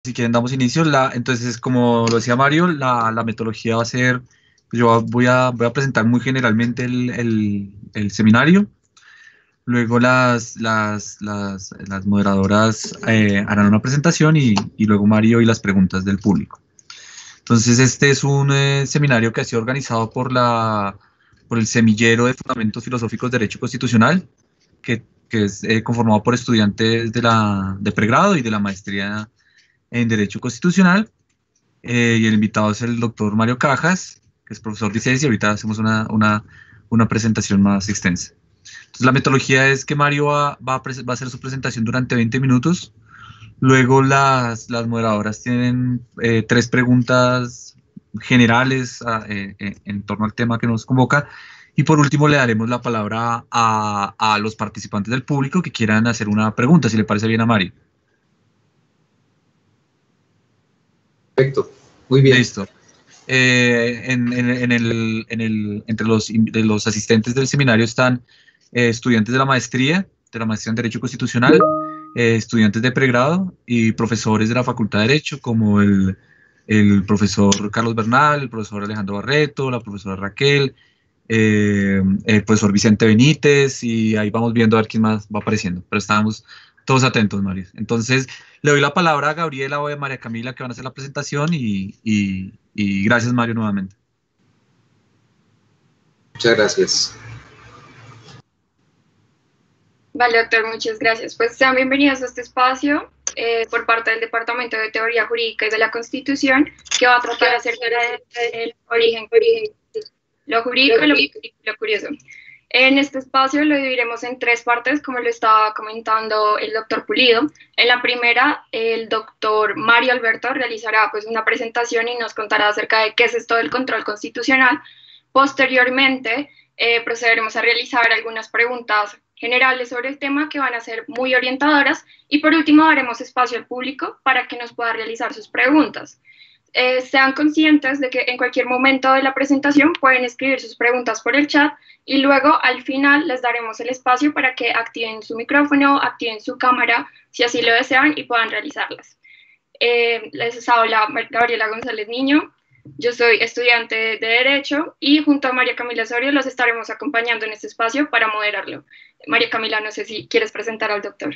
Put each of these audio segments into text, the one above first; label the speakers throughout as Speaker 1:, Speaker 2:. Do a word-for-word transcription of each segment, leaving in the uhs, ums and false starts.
Speaker 1: Si quieren damos inicio. La, entonces, como lo decía Mario, la, la metodología va a ser, yo voy a, voy a presentar muy generalmente el, el, el seminario. Luego las, las, las, las moderadoras eh, harán una presentación y, y luego Mario y las preguntas del público. Entonces, este es un eh, seminario que ha sido organizado por, la, por el Semillero de Fundamentos Filosóficos de Derecho Constitucional, que, que es eh, conformado por estudiantes de, la, de pregrado y de la maestría en Derecho Constitucional. Eh, y el invitado es el doctor Mario Cajas, que es profesor de ciencia, y ahorita hacemos una, una, una presentación más extensa. Entonces, la metodología es que Mario va, va, a, va a hacer su presentación durante veinte minutos. Luego las, las moderadoras tienen eh, tres preguntas generales a, eh, eh, en torno al tema que nos convoca. Y por último le daremos la palabra a, a los participantes del público que quieran hacer una pregunta, si le parece bien a Mario.
Speaker 2: Perfecto, muy bien.
Speaker 1: Listo. Eh, en, en, en el, en el, entre los, de los asistentes del seminario están eh, estudiantes de la maestría, de la maestría en Derecho Constitucional, eh, estudiantes de pregrado y profesores de la Facultad de Derecho, como el, el profesor Carlos Bernal, el profesor Alejandro Barreto, la profesora Raquel, eh, el profesor Vicente Benítez, y ahí vamos viendo a ver quién más va apareciendo, pero estábamos todos atentos, Mario. Entonces, le doy la palabra a Gabriela o a María Camila, que van a hacer la presentación, y, y, y gracias, Mario, nuevamente.
Speaker 2: Muchas gracias.
Speaker 3: Vale, doctor, muchas gracias. Pues sean bienvenidos a este espacio eh, por parte del Departamento de Teoría Jurídica y de la Constitución, que va a tratar acerca del origen, origen, lo jurídico y lo, lo curioso. En este espacio lo dividiremos en tres partes, como lo estaba comentando el doctor Pulido. En la primera, el doctor Mario Alberto realizará pues, una presentación y nos contará acerca de qué es esto del control constitucional. Posteriormente, eh, procederemos a realizar algunas preguntas generales sobre el tema que van a ser muy orientadoras, y por último daremos espacio al público para que nos pueda realizar sus preguntas. Eh, sean conscientes de que en cualquier momento de la presentación pueden escribir sus preguntas por el chat y luego al final les daremos el espacio para que activen su micrófono, activen su cámara si así lo desean y puedan realizarlas. Eh, les habla Gabriela González Niño. Yo soy estudiante de Derecho y junto a María Camila Osorio los estaremos acompañando en este espacio para moderarlo. María Camila, no sé si quieres presentar al doctor.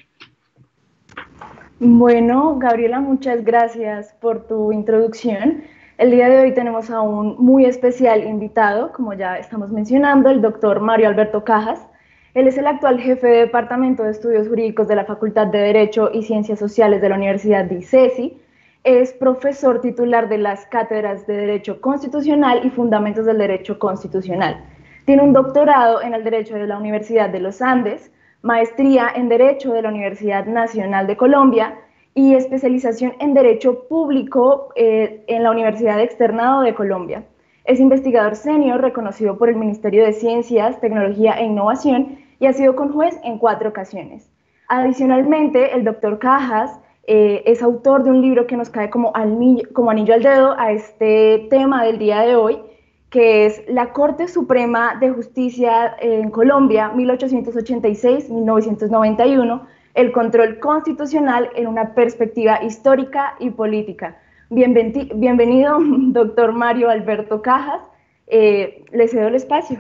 Speaker 4: Bueno, Gabriela, muchas gracias por tu introducción. El día de hoy tenemos a un muy especial invitado, como ya estamos mencionando, el doctor Mario Alberto Cajas. Él es el actual jefe de Departamento de Estudios Jurídicos de la Facultad de Derecho y Ciencias Sociales de la Universidad de ICESI. Es profesor titular de las cátedras de Derecho Constitucional y Fundamentos del Derecho Constitucional. Tiene un doctorado en el Derecho de la Universidad de los Andes, maestría en Derecho de la Universidad Nacional de Colombia y especialización en Derecho Público eh, en la Universidad Externado de Colombia. Es investigador senior reconocido por el Ministerio de Ciencias, Tecnología e Innovación y ha sido conjuez en cuatro ocasiones. Adicionalmente, el doctor Cajas Eh, es autor de un libro que nos cae como, anillo, como anillo al dedo a este tema del día de hoy, que es La Corte Suprema de Justicia en Colombia, mil ochocientos ochenta y seis a mil novecientos noventa y uno, el control constitucional en una perspectiva histórica y política. Bienveni bienvenido, doctor Mario Alberto Cajas. Eh, le cedo el espacio.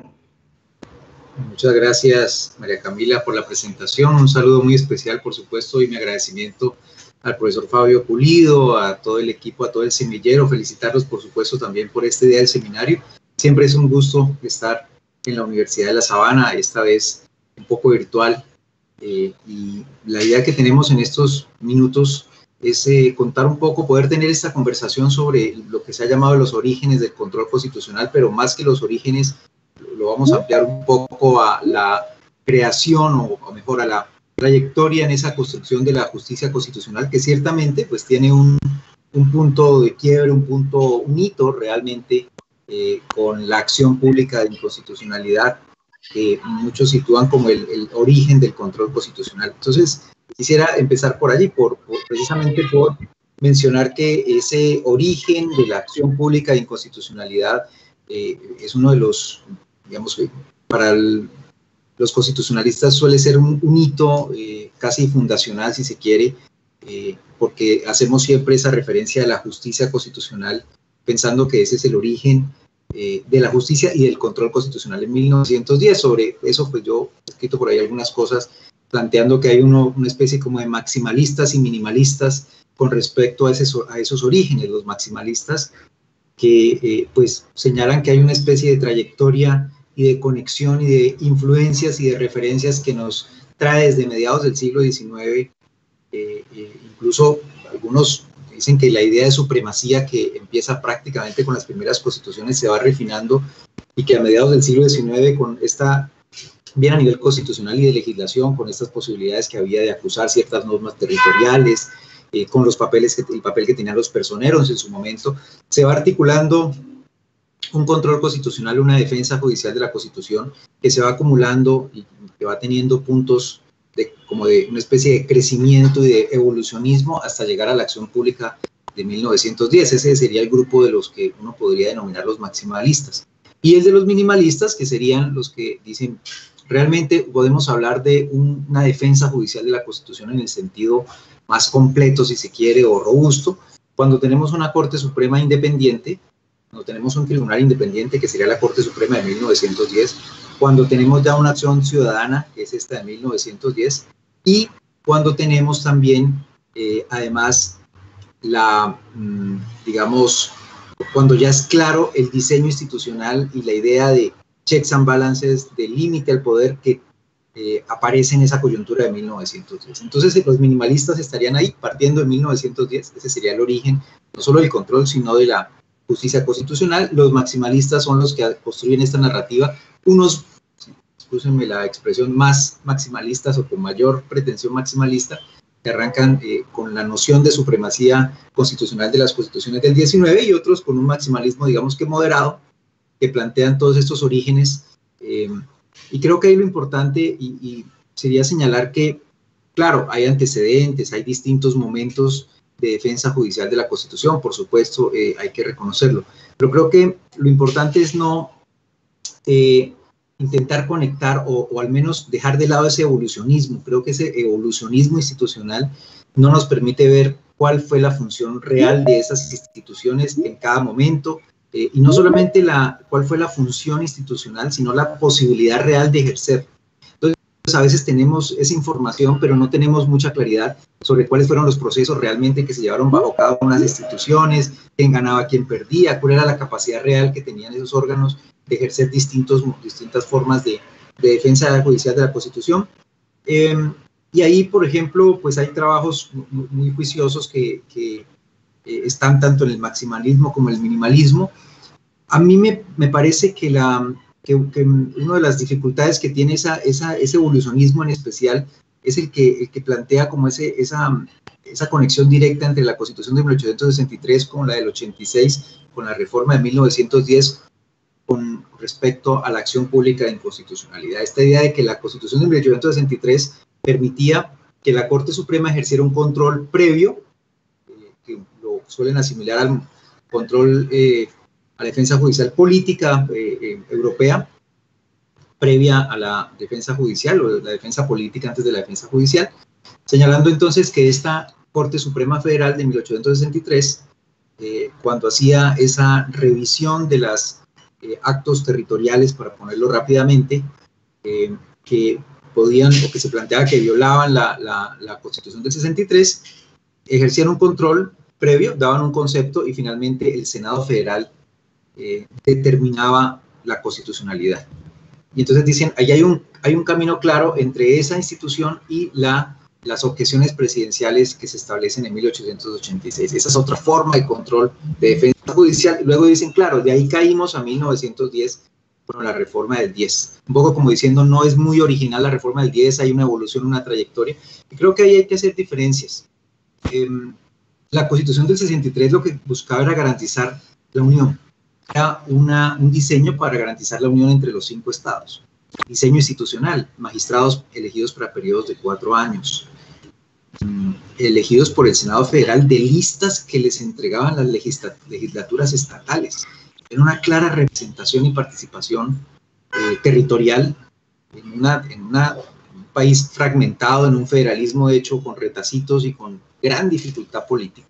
Speaker 2: Muchas gracias, María Camila, por la presentación. Un saludo muy especial, por supuesto, y mi agradecimiento al profesor Fabio Pulido, a todo el equipo, a todo el semillero, felicitarlos por supuesto también por este día del seminario. Siempre es un gusto estar en la Universidad de La Sabana, esta vez un poco virtual, eh, y la idea que tenemos en estos minutos es eh, contar un poco, poder tener esta conversación sobre lo que se ha llamado los orígenes del control constitucional, pero más que los orígenes, lo vamos a ampliar un poco a la creación, o, o mejor a la trayectoria en esa construcción de la justicia constitucional, que ciertamente pues tiene un, un punto de quiebre, un punto, un hito realmente eh, con la acción pública de inconstitucionalidad, que muchos sitúan como el, el origen del control constitucional. Entonces, quisiera empezar por allí, por, por, precisamente por mencionar que ese origen de la acción pública de inconstitucionalidad eh, es uno de los, digamos, para el los constitucionalistas suele ser un, un hito eh, casi fundacional, si se quiere, eh, porque hacemos siempre esa referencia a la justicia constitucional, pensando que ese es el origen eh, de la justicia y del control constitucional en mil novecientos diez. Sobre eso, pues yo he escrito por ahí algunas cosas, planteando que hay uno, una especie como de maximalistas y minimalistas con respecto a, ese, a esos orígenes. Los maximalistas que eh, pues señalan que hay una especie de trayectoria y de conexión y de influencias y de referencias que nos trae desde mediados del siglo diecinueve, eh, eh, incluso algunos dicen que la idea de supremacía que empieza prácticamente con las primeras constituciones se va refinando y que a mediados del siglo diecinueve, con esta, bien a nivel constitucional y de legislación, con estas posibilidades que había de acusar ciertas normas territoriales, eh, con los papeles que, el papel que tenían los personeros en su momento, se va articulando un control constitucional, una defensa judicial de la Constitución que se va acumulando y que va teniendo puntos de, como de una especie de crecimiento y de evolucionismo hasta llegar a la acción pública de mil novecientos diez. Ese sería el grupo de los que uno podría denominar los maximalistas. Y el de los minimalistas, que serían los que dicen, realmente podemos hablar de un, una defensa judicial de la Constitución en el sentido más completo, si se quiere, o robusto, cuando tenemos una Corte Suprema independiente, cuando tenemos un tribunal independiente, que sería la Corte Suprema de mil novecientos diez, cuando tenemos ya una acción ciudadana, que es esta de mil novecientos diez, y cuando tenemos también, eh, además, la, mmm, digamos, cuando ya es claro el diseño institucional y la idea de checks and balances, de límite al poder que eh, aparece en esa coyuntura de mil novecientos diez. Entonces, los minimalistas estarían ahí, partiendo de mil novecientos diez, ese sería el origen, no solo del control, sino de la justicia constitucional. Los maximalistas son los que construyen esta narrativa, unos, excúsenme la expresión, más maximalistas o con mayor pretensión maximalista, que arrancan eh, con la noción de supremacía constitucional de las constituciones del diecinueve, y otros con un maximalismo, digamos que moderado, que plantean todos estos orígenes. Eh, y creo que ahí lo importante y, y sería señalar que, claro, hay antecedentes, hay distintos momentos de defensa judicial de la Constitución, por supuesto, eh, hay que reconocerlo, pero creo que lo importante es no eh, intentar conectar o, o al menos dejar de lado ese evolucionismo. Creo que ese evolucionismo institucional no nos permite ver cuál fue la función real de esas instituciones en cada momento, eh, y no solamente la, cuál fue la función institucional, sino la posibilidad real de ejercer. Entonces, a veces tenemos esa información, pero no tenemos mucha claridad sobre cuáles fueron los procesos realmente que se llevaron bajo cada una de las instituciones, quién ganaba, quién perdía, cuál era la capacidad real que tenían esos órganos de ejercer distintos, distintas formas de, de defensa judicial de la Constitución. Eh, y ahí, por ejemplo, pues hay trabajos muy, muy juiciosos que, que eh, están tanto en el maximalismo como en el minimalismo. A mí me, me parece que, la, que, que una de las dificultades que tiene esa, esa, ese evolucionismo en especial es el que, el que plantea como ese, esa, esa conexión directa entre la Constitución de mil ochocientos sesenta y tres con la del ochenta y seis, con la reforma de mil novecientos diez, con respecto a la acción pública de inconstitucionalidad. Esta idea de que la Constitución de mil ochocientos sesenta y tres permitía que la Corte Suprema ejerciera un control previo, eh, que lo suelen asimilar al control eh, a la defensa judicial política eh, eh, europea, previa a la defensa judicial o la defensa política antes de la defensa judicial, señalando entonces que esta Corte Suprema Federal de mil ochocientos sesenta y tres, eh, cuando hacía esa revisión de los eh, actos territoriales, para ponerlo rápidamente, eh, que podían o que se planteaba que violaban la, la, la Constitución del sesenta y tres, ejercían un control previo, daban un concepto y finalmente el Senado Federal eh, determinaba la constitucionalidad. Y entonces dicen, ahí hay un, hay un camino claro entre esa institución y la, las objeciones presidenciales que se establecen en mil ochocientos ochenta y seis. Esa es otra forma de control de defensa judicial. Y luego dicen, claro, de ahí caímos a mil novecientos diez con la reforma del diez. Un poco como diciendo, no es muy original la reforma del diez, hay una evolución, una trayectoria. Y creo que ahí hay que hacer diferencias. Eh, la Constitución del sesenta y tres lo que buscaba era garantizar la unión. Era una, un diseño para garantizar la unión entre los cinco estados. Diseño institucional, magistrados elegidos para periodos de cuatro años, elegidos por el Senado Federal de listas que les entregaban las legislaturas estatales. Era una clara representación y participación eh, territorial en, una, en una, un país fragmentado, en un federalismo hecho con retacitos y con gran dificultad política.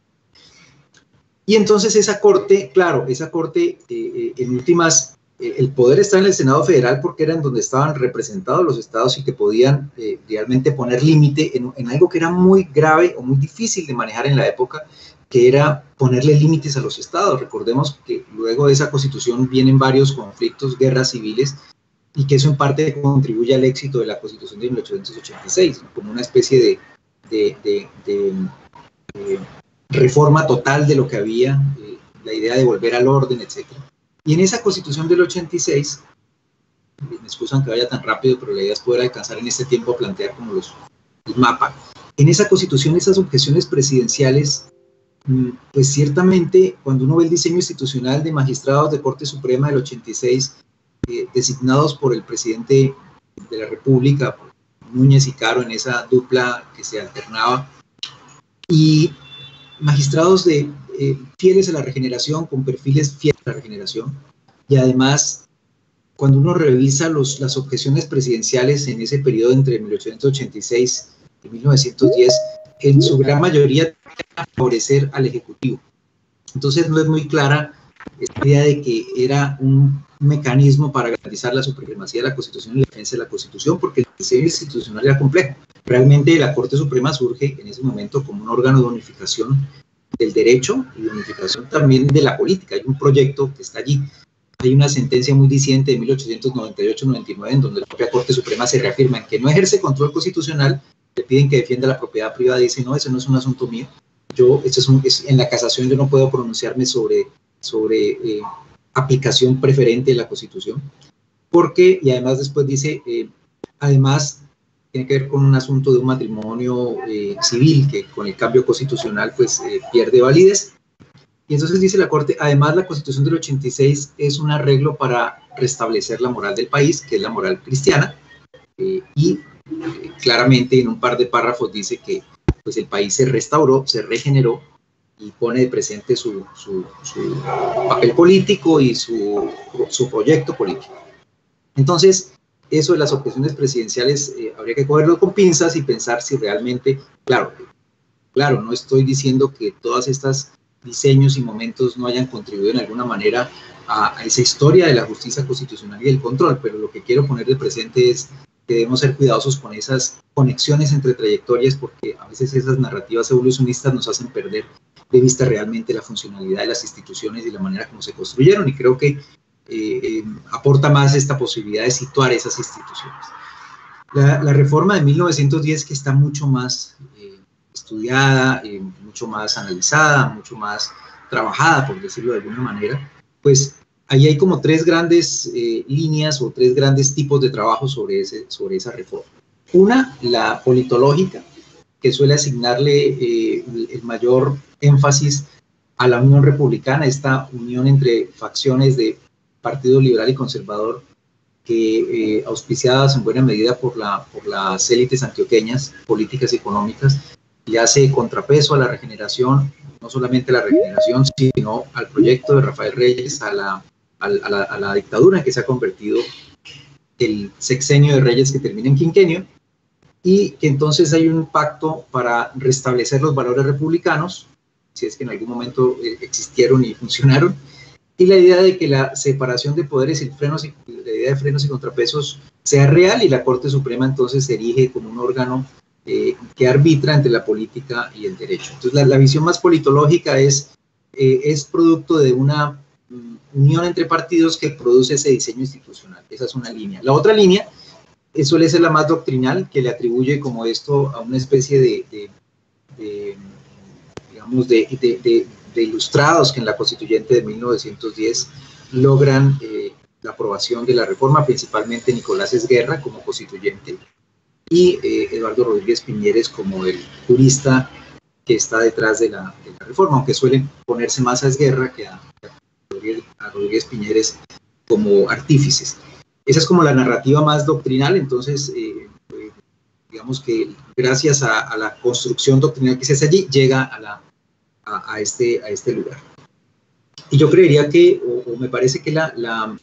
Speaker 2: Y entonces esa corte, claro, esa corte eh, en últimas, eh, el poder está en el Senado Federal porque eran donde estaban representados los estados y que podían eh, realmente poner límite en, en algo que era muy grave o muy difícil de manejar en la época, que era ponerle límites a los estados. Recordemos que luego de esa constitución vienen varios conflictos, guerras civiles, y que eso en parte contribuye al éxito de la Constitución de mil ochocientos ochenta y seis, ¿no? Como una especie de, de, de, de, de reforma total de lo que había, eh, la idea de volver al orden, etcétera. Y en esa Constitución del ochenta y seis, me excusan que vaya tan rápido, pero la idea es poder alcanzar en este tiempo a plantear como los, el mapa. En esa Constitución, esas objeciones presidenciales, pues ciertamente cuando uno ve el diseño institucional de magistrados de Corte Suprema del ochenta y seis, Eh, designados por el presidente de la República, Núñez y Caro, en esa dupla que se alternaba, y magistrados de, eh, fieles a la regeneración, con perfiles fieles a la regeneración, y además, cuando uno revisa los, las objeciones presidenciales en ese periodo entre mil ochocientos ochenta y seis y mil novecientos diez, en su gran mayoría favorecer al Ejecutivo. Entonces no es muy clara la idea de que era un mecanismo para garantizar la supremacía de la Constitución y la defensa de la Constitución, porque el diseño institucional era complejo. Realmente la Corte Suprema surge en ese momento como un órgano de unificación del derecho y de unificación también de la política. Hay un proyecto que está allí. Hay una sentencia muy disidente de mil ochocientos noventa y ocho noventa y nueve en donde la propia Corte Suprema se reafirma en que no ejerce control constitucional, le piden que defienda la propiedad privada y dice, no, eso no es un asunto mío. Yo, esto es un, es, en la casación yo no puedo pronunciarme sobre, sobre eh, aplicación preferente de la Constitución, porque, y además después dice, eh, además tiene que ver con un asunto de un matrimonio eh, civil que con el cambio constitucional pues eh, pierde validez. Y entonces dice la Corte, además la Constitución del ochenta y seis es un arreglo para restablecer la moral del país, que es la moral cristiana, eh, y eh, claramente en un par de párrafos dice que pues, el país se restauró, se regeneró, y pone de presente su, su, su papel político y su, su proyecto político. Entonces, eso de las objeciones presidenciales eh, habría que cogerlo con pinzas y pensar si realmente, claro, claro, no estoy diciendo que todas estas diseños y momentos no hayan contribuido en alguna manera a, a esa historia de la justicia constitucional y el control, pero lo que quiero poner de presente es que debemos ser cuidadosos con esas conexiones entre trayectorias, porque a veces esas narrativas evolucionistas nos hacen perder de vista realmente la funcionalidad de las instituciones y la manera como se construyeron, y creo que eh, eh, aporta más esta posibilidad de situar esas instituciones. La, la reforma de mil novecientos diez, que está mucho más eh, estudiada, eh, mucho más analizada, mucho más trabajada, por decirlo de alguna manera, pues ahí hay como tres grandes eh, líneas o tres grandes tipos de trabajo sobre, ese, sobre esa reforma. Una, la politológica, que suele asignarle eh, el mayor énfasis a la Unión Republicana, esta unión entre facciones de Partido Liberal y Conservador, que eh, auspiciadas en buena medida por, la, por las élites antioqueñas, políticas y económicas, y hace contrapeso a la regeneración, no solamente a la regeneración, sino al proyecto de Rafael Reyes, a la, a la, a la dictadura en que se ha convertido el sexenio de Reyes, que termina en quinquenio, y que entonces hay un pacto para restablecer los valores republicanos, si es que en algún momento eh, existieron y funcionaron, y la idea de que la separación de poderes y, frenos y la idea de frenos y contrapesos sea real, y la Corte Suprema entonces se erige como un órgano eh, que arbitra entre la política y el derecho. Entonces la, la visión más politológica es, eh, es producto de una um, unión entre partidos que produce ese diseño institucional. Esa es una línea. La otra línea suele ser la más doctrinal, que le atribuye como esto a una especie de, de, de digamos, de, de, de, de ilustrados que en la constituyente de mil novecientos diez logran eh, la aprobación de la reforma, principalmente Nicolás Esguerra como constituyente y eh, Eduardo Rodríguez Piñeres como el jurista que está detrás de la, de la reforma, aunque suelen ponerse más a Esguerra que a, a Rodríguez Piñeres como artífices. Esa es como la narrativa más doctrinal. Entonces, eh, eh, digamos que gracias a, a la construcción doctrinal que se hace allí, llega a, la, a, a, este, a este lugar. Y yo creería que, o, o me parece que la, la,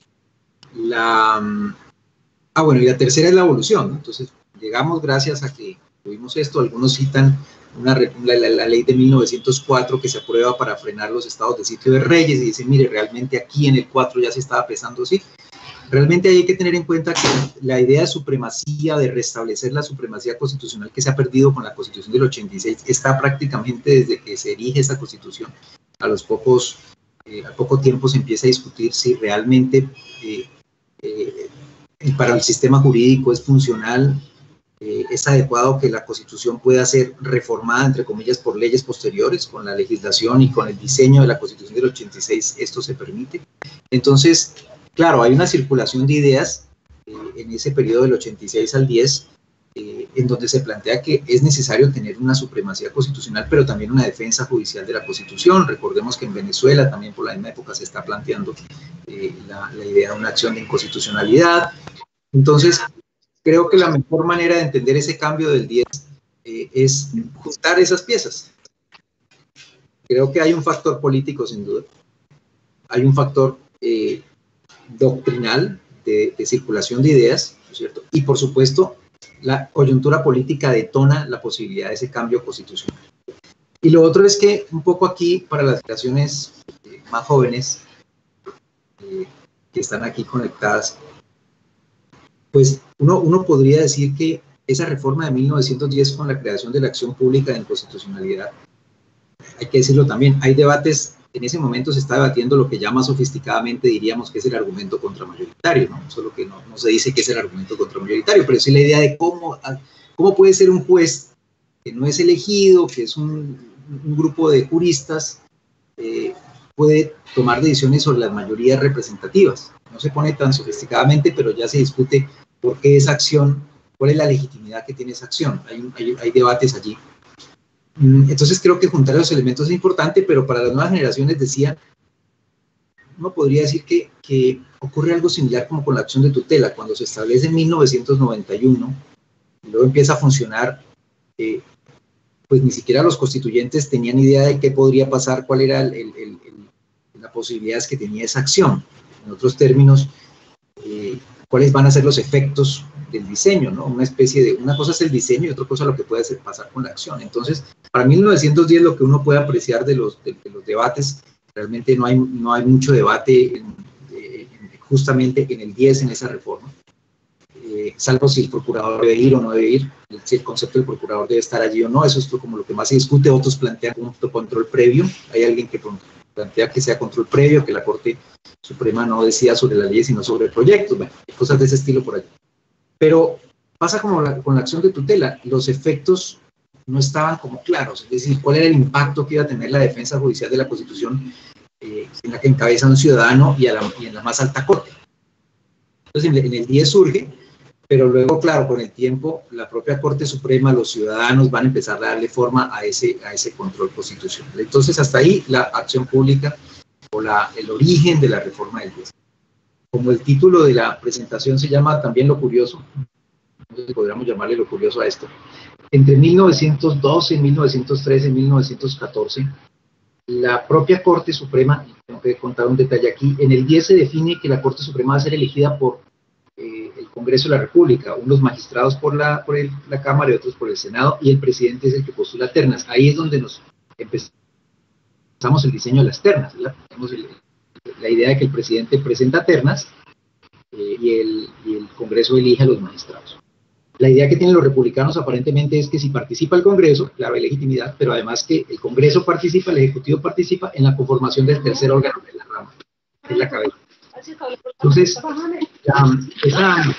Speaker 2: la... Ah, bueno, y la tercera es la evolución, ¿no? Entonces, llegamos gracias a que tuvimos esto. Algunos citan una, la, la, la ley de mil novecientos cuatro que se aprueba para frenar los estados de sitio de reyes y dice, mire, realmente aquí en el cuatro ya se estaba pesando así. Realmente hay que tener en cuenta que la idea de supremacía, de restablecer la supremacía constitucional que se ha perdido con la Constitución del ochenta y seis, está prácticamente desde que se erige esa Constitución. A los pocos, eh, a poco tiempo se empieza a discutir si realmente eh, eh, para el sistema jurídico es funcional, eh, es adecuado que la Constitución pueda ser reformada, entre comillas, por leyes posteriores, con la legislación y con el diseño de la Constitución del ochenta y seis, esto se permite. Entonces, claro, hay una circulación de ideas eh, en ese periodo del ochenta y seis al diez, eh, en donde se plantea que es necesario tener una supremacía constitucional, pero también una defensa judicial de la Constitución. Recordemos que en Venezuela también por la misma época se está planteando eh, la, la idea de una acción de inconstitucionalidad. Entonces, creo que la mejor manera de entender ese cambio del diez eh, es juntar esas piezas. Creo que hay un factor político, sin duda. Hay un factor eh, doctrinal de, de circulación de ideas, ¿no es cierto? Y por supuesto, la coyuntura política detona la posibilidad de ese cambio constitucional. Y lo otro es que un poco aquí, para las generaciones eh, más jóvenes eh, que están aquí conectadas, pues uno, uno podría decir que esa reforma de mil novecientos diez con la creación de la acción pública de inconstitucionalidad, hay que decirlo también, hay debates. En ese momento se está debatiendo lo que ya más sofisticadamente diríamos que es el argumento contramayoritario, ¿no? Solo que no, no se dice que es el argumento contramayoritario, pero sí la idea de cómo, cómo puede ser un juez que no es elegido, que es un, un grupo de juristas, eh, puede tomar decisiones sobre las mayorías representativas. No se pone tan sofisticadamente, pero ya se discute por qué esa acción, cuál es la legitimidad que tiene esa acción. Hay, hay, hay debates allí. Entonces creo que juntar los elementos es importante, pero para las nuevas generaciones, decía, uno podría decir que, que ocurre algo similar como con la acción de tutela, cuando se establece en mil novecientos noventa y uno, y luego empieza a funcionar, eh, pues ni siquiera los constituyentes tenían idea de qué podría pasar, cuál era el, el, el, el, la posibilidad que tenía esa acción. En otros términos, eh, cuáles van a ser los efectos del diseño, ¿no? Una especie de, una cosa es el diseño y otra cosa lo que puede hacer pasar con la acción. Entonces, para mil novecientos diez lo que uno puede apreciar de los, de, de los debates, realmente no hay, no hay mucho debate en, de, en, justamente en el diez en esa reforma, eh, salvo si el procurador debe ir o no debe ir, si el concepto del procurador debe estar allí o no, eso es como lo que más se discute. Otros plantean un control previo, hay alguien que plantea que sea control previo, que la Corte Suprema no decida sobre la ley sino sobre el proyecto, bueno, cosas de ese estilo por allí. Pero pasa como la, con la acción de tutela, los efectos no estaban como claros, es decir, cuál era el impacto que iba a tener la defensa judicial de la Constitución eh, en la que encabeza un ciudadano y, a la, y en la más alta corte. Entonces en, en el diez surge, pero luego, claro, con el tiempo, la propia Corte Suprema, los ciudadanos van a empezar a darle forma a ese, a ese control constitucional. Entonces hasta ahí la acción pública o la, el origen de la reforma del diez. Como el título de la presentación se llama también lo curioso, entonces podríamos llamarle lo curioso a esto. Entre mil novecientos doce, mil novecientos trece y mil novecientos catorce, la propia Corte Suprema, tengo que contar un detalle aquí, en el diez se define que la Corte Suprema va a ser elegida por eh, el Congreso de la República, unos magistrados por, la, por el, la Cámara y otros por el Senado, y el presidente es el que postula ternas. Ahí es donde nos empezamos el diseño de las ternas, ¿verdad? Tenemos el, la idea de que el presidente presenta ternas eh, y, el, y el Congreso elige a los magistrados. La idea que tienen los republicanos aparentemente es que si participa el Congreso, claro, hay legitimidad, pero además que el Congreso participa, el Ejecutivo participa en la conformación del tercer órgano de la rama, que es la cabeza. Entonces, la, esa,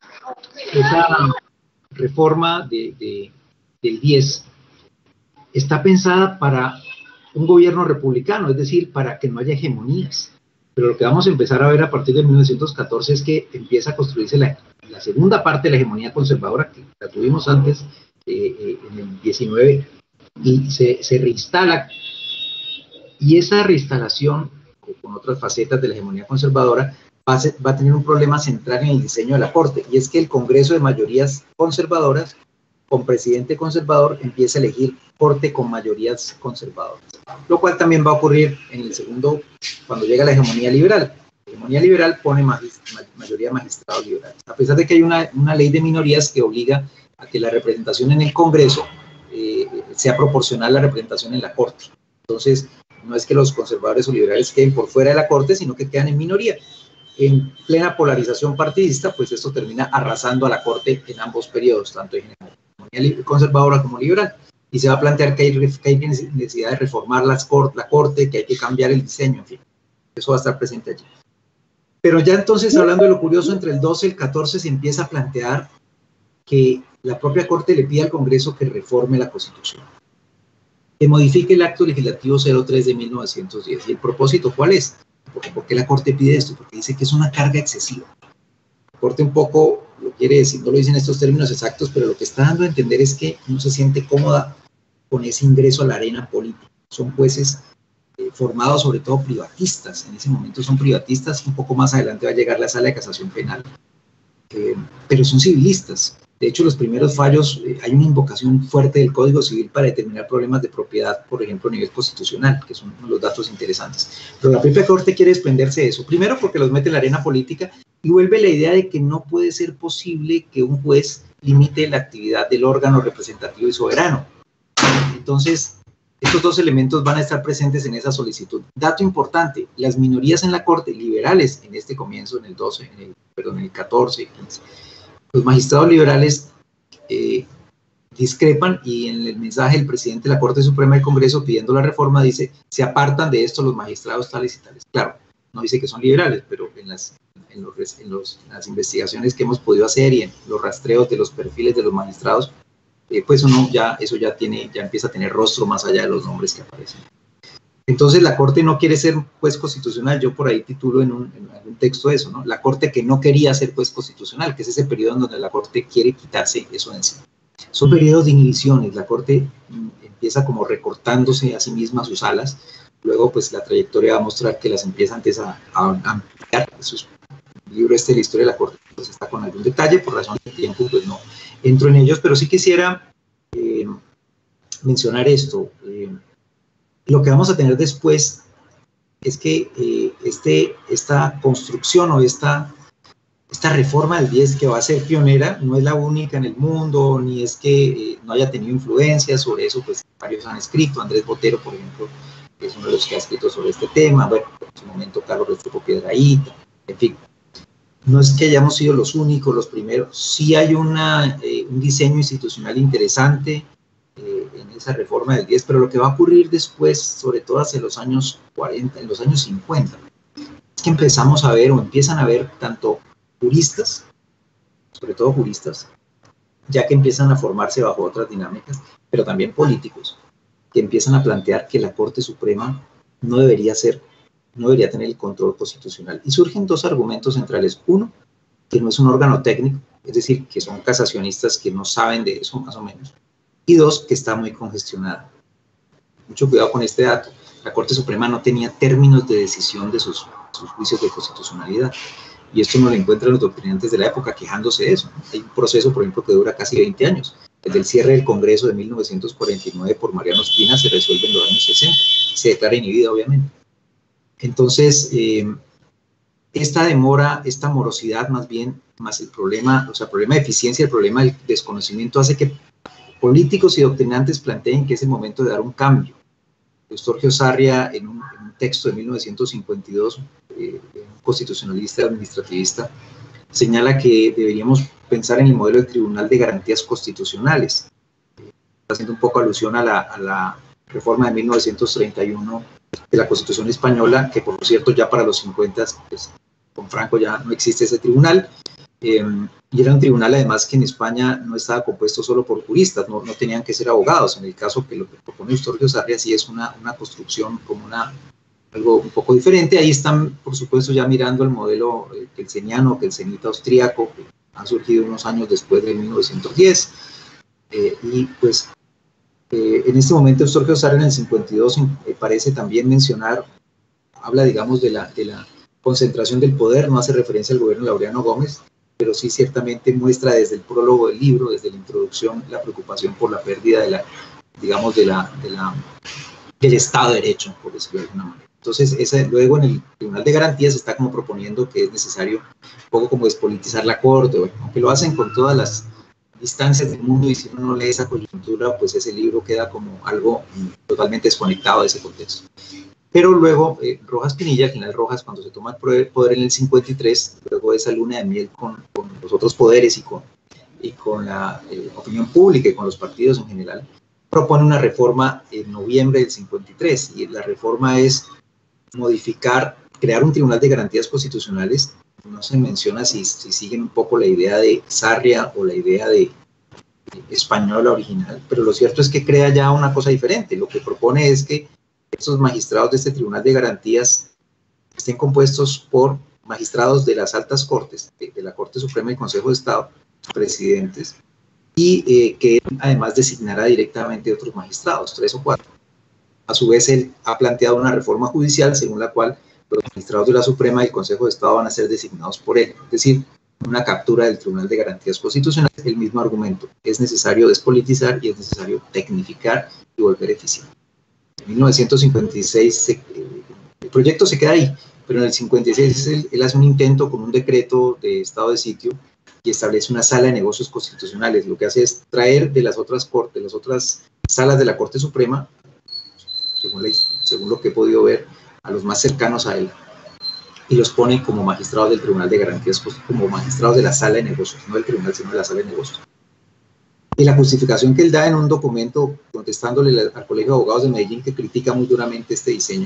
Speaker 2: esa reforma de, de, del diez está pensada para un gobierno republicano, es decir, para que no haya hegemonías. Pero lo que vamos a empezar a ver a partir de mil novecientos catorce es que empieza a construirse la, la segunda parte de la hegemonía conservadora, que la tuvimos antes eh, eh, en el diecinueve, y se, se reinstala. Y esa reinstalación, con otras facetas de la hegemonía conservadora, va a, ser, va a tener un problema central en el diseño de la Corte, y es que el Congreso de mayorías conservadoras, con presidente conservador, empieza a elegir Corte con mayorías conservadoras, lo cual también va a ocurrir en el segundo, cuando llega la hegemonía liberal. La hegemonía liberal pone magist mayoría de magistrados liberales, a pesar de que hay una, una ley de minorías que obliga a que la representación en el Congreso eh, eh, sea proporcional la representación en la Corte. Entonces, no es que los conservadores o liberales queden por fuera de la Corte, sino que quedan en minoría. En plena polarización partidista, pues esto termina arrasando a la Corte en ambos periodos, tanto en hegemonía conservadora como liberal. Y se va a plantear que hay, que hay necesidad de reformar las cor la Corte, que hay que cambiar el diseño, en fin. Eso va a estar presente allí. Pero ya entonces, hablando de lo curioso, entre el doce y el catorce se empieza a plantear que la propia Corte le pide al Congreso que reforme la Constitución, que modifique el acto legislativo cero tres de mil novecientos diez. ¿Y el propósito cuál es? Porque, ¿por qué la Corte pide esto? Porque dice que es una carga excesiva. La Corte un poco lo quiere decir, no lo dice en estos términos exactos, pero lo que está dando a entender es que no se siente cómoda con ese ingreso a la arena política. Son jueces eh, formados sobre todo privatistas, en ese momento son privatistas, un poco más adelante va a llegar la Sala de Casación Penal, eh, pero son civilistas. De hecho, los primeros fallos, eh, hay una invocación fuerte del Código Civil para determinar problemas de propiedad, por ejemplo, a nivel constitucional, que son uno de los datos interesantes. Pero la propia Corte quiere desprenderse de eso. Primero, porque los mete en la arena política y vuelve la idea de que no puede ser posible que un juez limite la actividad del órgano representativo y soberano. Entonces, estos dos elementos van a estar presentes en esa solicitud. Dato importante, las minorías en la Corte, liberales en este comienzo, en el doce, en el, perdón, en el catorce, quince, los magistrados liberales eh, discrepan y en el mensaje del presidente de la Corte Suprema del Congreso pidiendo la reforma dice, se apartan de esto los magistrados tales y tales. Claro, no dice que son liberales, pero en las, en los, en los, en las investigaciones que hemos podido hacer y en los rastreos de los perfiles de los magistrados, eh, pues uno ya, eso ya, tiene, ya empieza a tener rostro más allá de los nombres que aparecen. Entonces la Corte no quiere ser juez constitucional, yo por ahí titulo en un, en un texto eso, ¿no? La Corte que no quería ser juez constitucional, que es ese periodo en donde la Corte quiere quitarse eso de encima. Son periodos de inhibiciones, la Corte empieza como recortándose a sí misma sus alas, luego pues la trayectoria va a mostrar que las empieza antes a, a, a ampliar. Sus, el libro este de la historia de la Corte pues está con algún detalle, por razón de tiempo pues no entro en ellos, pero sí quisiera eh, mencionar esto. Eh, Lo que vamos a tener después es que eh, este, esta construcción o esta, esta reforma del diez que va a ser pionera no es la única en el mundo, ni es que eh, no haya tenido influencia sobre eso, pues varios han escrito, Andrés Botero, por ejemplo, que es uno de los que ha escrito sobre este tema, bueno, en su momento Carlos Restrepo Piedrahíta, en fin. No es que hayamos sido los únicos, los primeros, sí hay una, eh, un diseño institucional interesante, en esa reforma del diez, pero lo que va a ocurrir después, sobre todo hacia los años cuarenta, en los años cincuenta, es que empezamos a ver o empiezan a ver tanto juristas, sobre todo juristas, ya que empiezan a formarse bajo otras dinámicas, pero también políticos, que empiezan a plantear que la Corte Suprema no debería ser, no debería tener el control constitucional. Y surgen dos argumentos centrales. Uno, que no es un órgano técnico, es decir, que son casacionistas que no saben de eso más o menos. Y dos, que está muy congestionada. Mucho cuidado con este dato. La Corte Suprema no tenía términos de decisión de sus, sus juicios de constitucionalidad. Y esto no lo encuentran los doctrinantes de la época quejándose de eso. Hay un proceso, por ejemplo, que dura casi veinte años. Desde el cierre del Congreso de mil novecientos cuarenta y nueve por Mariano Ospina se resuelve en los años sesenta. Se declara inhibida, obviamente. Entonces, eh, esta demora, esta morosidad más bien, más el problema, o sea, el problema de eficiencia, el problema del desconocimiento hace que políticos y doctrinantes planteen que es el momento de dar un cambio. Eustorgio Sarria, en un, en un texto de mil novecientos cincuenta y dos, eh, un constitucionalista administrativista, señala que deberíamos pensar en el modelo de Tribunal de Garantías Constitucionales, eh, haciendo un poco alusión a la, a la reforma de mil novecientos treinta y uno de la Constitución Española, que por cierto ya para los cincuenta, pues, con Franco ya no existe ese tribunal, eh, y era un tribunal además que en España no estaba compuesto solo por juristas, no, no tenían que ser abogados. En el caso que lo que propone Eustorgio Sarria sí es una, una construcción como una, algo un poco diferente. Ahí están, por supuesto, ya mirando el modelo eh, kelseniano, kelsenita austríaco, que ha surgido unos años después de mil novecientos diez, eh, y pues eh, en este momento Eustorgio Sarria en el cincuenta y dos eh, parece también mencionar, habla digamos de la, de la concentración del poder, no hace referencia al gobierno de Laureano Gómez, pero sí ciertamente muestra desde el prólogo del libro, desde la introducción, la preocupación por la pérdida de la, digamos, de la, de la, del Estado de Derecho, por decirlo de alguna manera. Entonces, esa, luego en el Tribunal de Garantías se está como proponiendo que es necesario un poco como despolitizar la Corte, bueno, aunque lo hacen con todas las distancias del mundo, y si uno no lee esa coyuntura, pues ese libro queda como algo totalmente desconectado de ese contexto. Pero luego, eh, Rojas Pinilla, el general Rojas, cuando se toma el poder en el cincuenta y tres, luego de esa luna de miel con, con los otros poderes y con, y con la eh, opinión pública y con los partidos en general, propone una reforma en noviembre del cincuenta y tres, y la reforma es modificar, crear un tribunal de garantías constitucionales. No se menciona si, si siguen un poco la idea de Sarria o la idea de, de española original, pero lo cierto es que crea ya una cosa diferente. Lo que propone es que estos magistrados de este tribunal de garantías estén compuestos por magistrados de las altas cortes, de, de la Corte Suprema y Consejo de Estado, presidentes, y eh, que además designará directamente otros magistrados, tres o cuatro. A su vez, él ha planteado una reforma judicial según la cual los magistrados de la Suprema y el Consejo de Estado van a ser designados por él, es decir, una captura del Tribunal de Garantías Constitucionales. El mismo argumento: es necesario despolitizar y es necesario tecnificar y volver eficiente. En mil novecientos cincuenta y seis se, eh, el proyecto se queda ahí, pero en el cincuenta y seis él, él hace un intento con un decreto de estado de sitio y establece una sala de negocios constitucionales. Lo que hace es traer de las otras cortes, de las otras salas de la Corte Suprema, según, la, según lo que he podido ver, a los más cercanos a él, y los pone como magistrados del Tribunal de Garantías, como magistrados de la sala de negocios, no del tribunal, sino de la sala de negocios. Y la justificación que él da en un documento contestándole al Colegio de Abogados de Medellín, que critica muy duramente este diseño,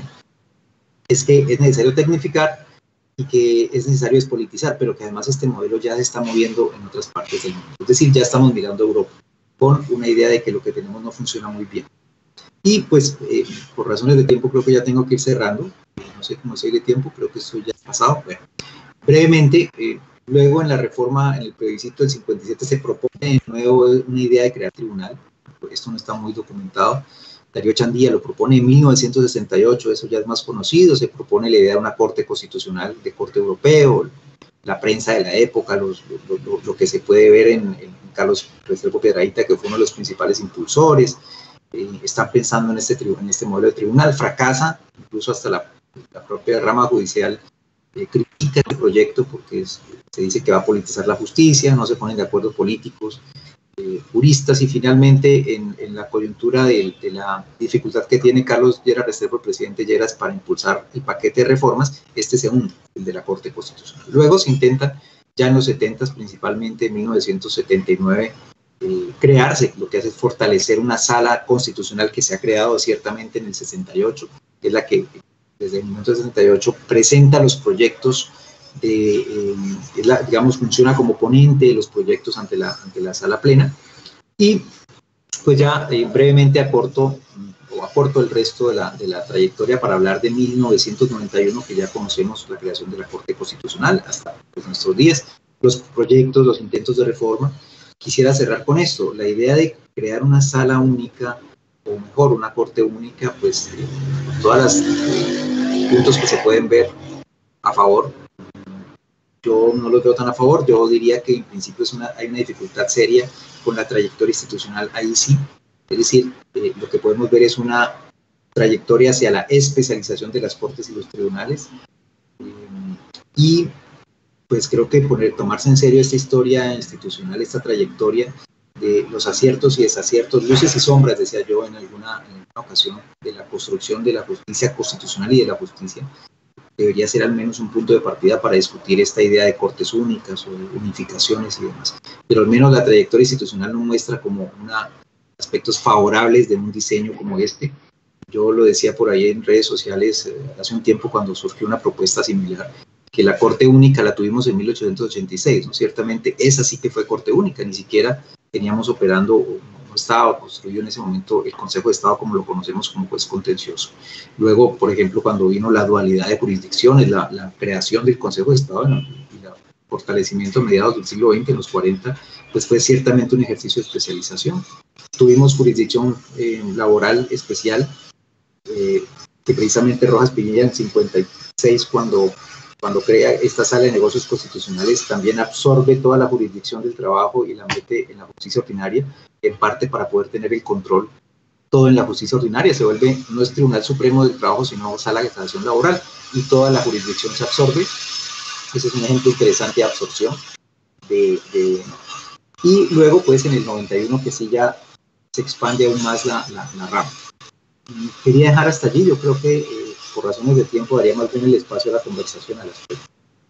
Speaker 2: es que es necesario tecnificar y que es necesario despolitizar, pero que además este modelo ya se está moviendo en otras partes del mundo. Es decir, ya estamos mirando a Europa con una idea de que lo que tenemos no funciona muy bien. Y pues, eh, por razones de tiempo, creo que ya tengo que ir cerrando. No sé cómo sigue de tiempo, creo que esto ya ha pasado. Bueno, brevemente, eh, luego en la reforma, en el plebiscito del cincuenta y siete, se propone de nuevo una idea de crear tribunal. Esto no está muy documentado. Darío Chandía lo propone en mil novecientos sesenta y ocho, eso ya es más conocido. Se propone la idea de una corte constitucional de corte europeo. La prensa de la época, los, lo, lo, lo que se puede ver en, en Carlos Restrepo Piedrahita, que fue uno de los principales impulsores. Eh, están pensando en este, en este modelo de tribunal, fracasa, incluso hasta la, la propia rama judicial eh, critica el proyecto porque es, se dice que va a politizar la justicia, no se ponen de acuerdo políticos, eh, juristas, y finalmente en, en la coyuntura de, de la dificultad que tiene Carlos Lleras Restrepo, el presidente Lleras, para impulsar el paquete de reformas, este se hunde, el de la Corte Constitucional. Luego se intenta, ya en los setentas, principalmente en mil novecientos setenta y nueve, Eh, crearse, lo que hace es fortalecer una sala constitucional que se ha creado ciertamente en el sesenta y ocho, que es la que desde el momento del sesenta y ocho presenta los proyectos, de, eh, es la, digamos, funciona como ponente de los proyectos ante la, ante la sala plena. Y pues ya eh, brevemente aporto, o aporto el resto de la, de la trayectoria para hablar de mil novecientos noventa y uno, que ya conocemos la creación de la Corte Constitucional hasta pues, nuestros días, los proyectos, los intentos de reforma. Quisiera cerrar con esto, la idea de crear una sala única, o mejor, una corte única, pues eh, todos los puntos que se pueden ver a favor, yo no los veo tan a favor. Yo diría que en principio es una, hay una dificultad seria con la trayectoria institucional, ahí sí, es decir, eh, lo que podemos ver es una trayectoria hacia la especialización de las cortes y los tribunales, eh, y pues creo que poner, tomarse en serio esta historia institucional, esta trayectoria de los aciertos y desaciertos, luces y sombras, decía yo en alguna, en alguna ocasión, de la construcción de la justicia constitucional y de la justicia, debería ser al menos un punto de partida para discutir esta idea de cortes únicas o de unificaciones y demás. Pero al menos la trayectoria institucional nos muestra como una, aspectos favorables de un diseño como este. Yo lo decía por ahí en redes sociales eh, hace un tiempo cuando surgió una propuesta similar, que la Corte Única la tuvimos en mil ochocientos ochenta y seis, ¿no? Ciertamente esa sí que fue Corte Única, ni siquiera teníamos operando, no estaba construido en ese momento el Consejo de Estado como lo conocemos como juez contencioso. Luego, por ejemplo, cuando vino la dualidad de jurisdicciones, la, la creación del Consejo de Estado y el fortalecimiento a mediados del siglo veinte, en los cuarenta, pues fue ciertamente un ejercicio de especialización. Tuvimos jurisdicción eh, laboral especial, eh, que precisamente Rojas Pinilla en cincuenta y seis, cuando cuando crea esta sala de negocios constitucionales, también absorbe toda la jurisdicción del trabajo y la mete en la justicia ordinaria, en parte para poder tener el control todo en la justicia ordinaria. Se vuelve, no es Tribunal Supremo del Trabajo, sino sala de casación laboral, y toda la jurisdicción se absorbe. Ese es un ejemplo interesante de absorción de, de, y luego pues en el noventa y uno que sí ya se expande aún más la, la, la rama. Quería dejar hasta allí, yo creo que eh, por razones de tiempo daría más bien el espacio a la conversación a las preguntas.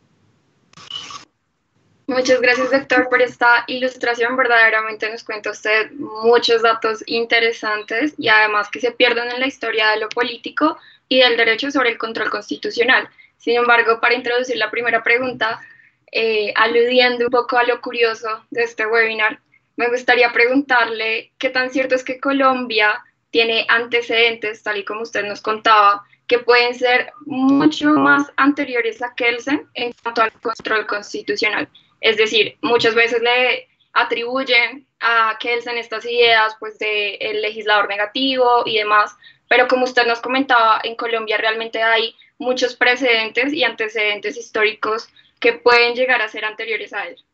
Speaker 3: Muchas gracias, doctor, por esta ilustración. Verdaderamente nos cuenta usted muchos datos interesantes y además que se pierden en la historia de lo político y del derecho sobre el control constitucional. Sin embargo, para introducir la primera pregunta, eh, aludiendo un poco a lo curioso de este webinar, me gustaría preguntarle qué tan cierto es que Colombia tiene antecedentes, tal y como usted nos contaba, que pueden ser mucho más anteriores a Kelsen en cuanto al control constitucional. Es decir, muchas veces le atribuyen a Kelsen estas ideas pues, de el legislador negativo y demás, pero como usted nos comentaba, en Colombia realmente hay muchos precedentes y antecedentes históricos que pueden llegar a ser anteriores a él.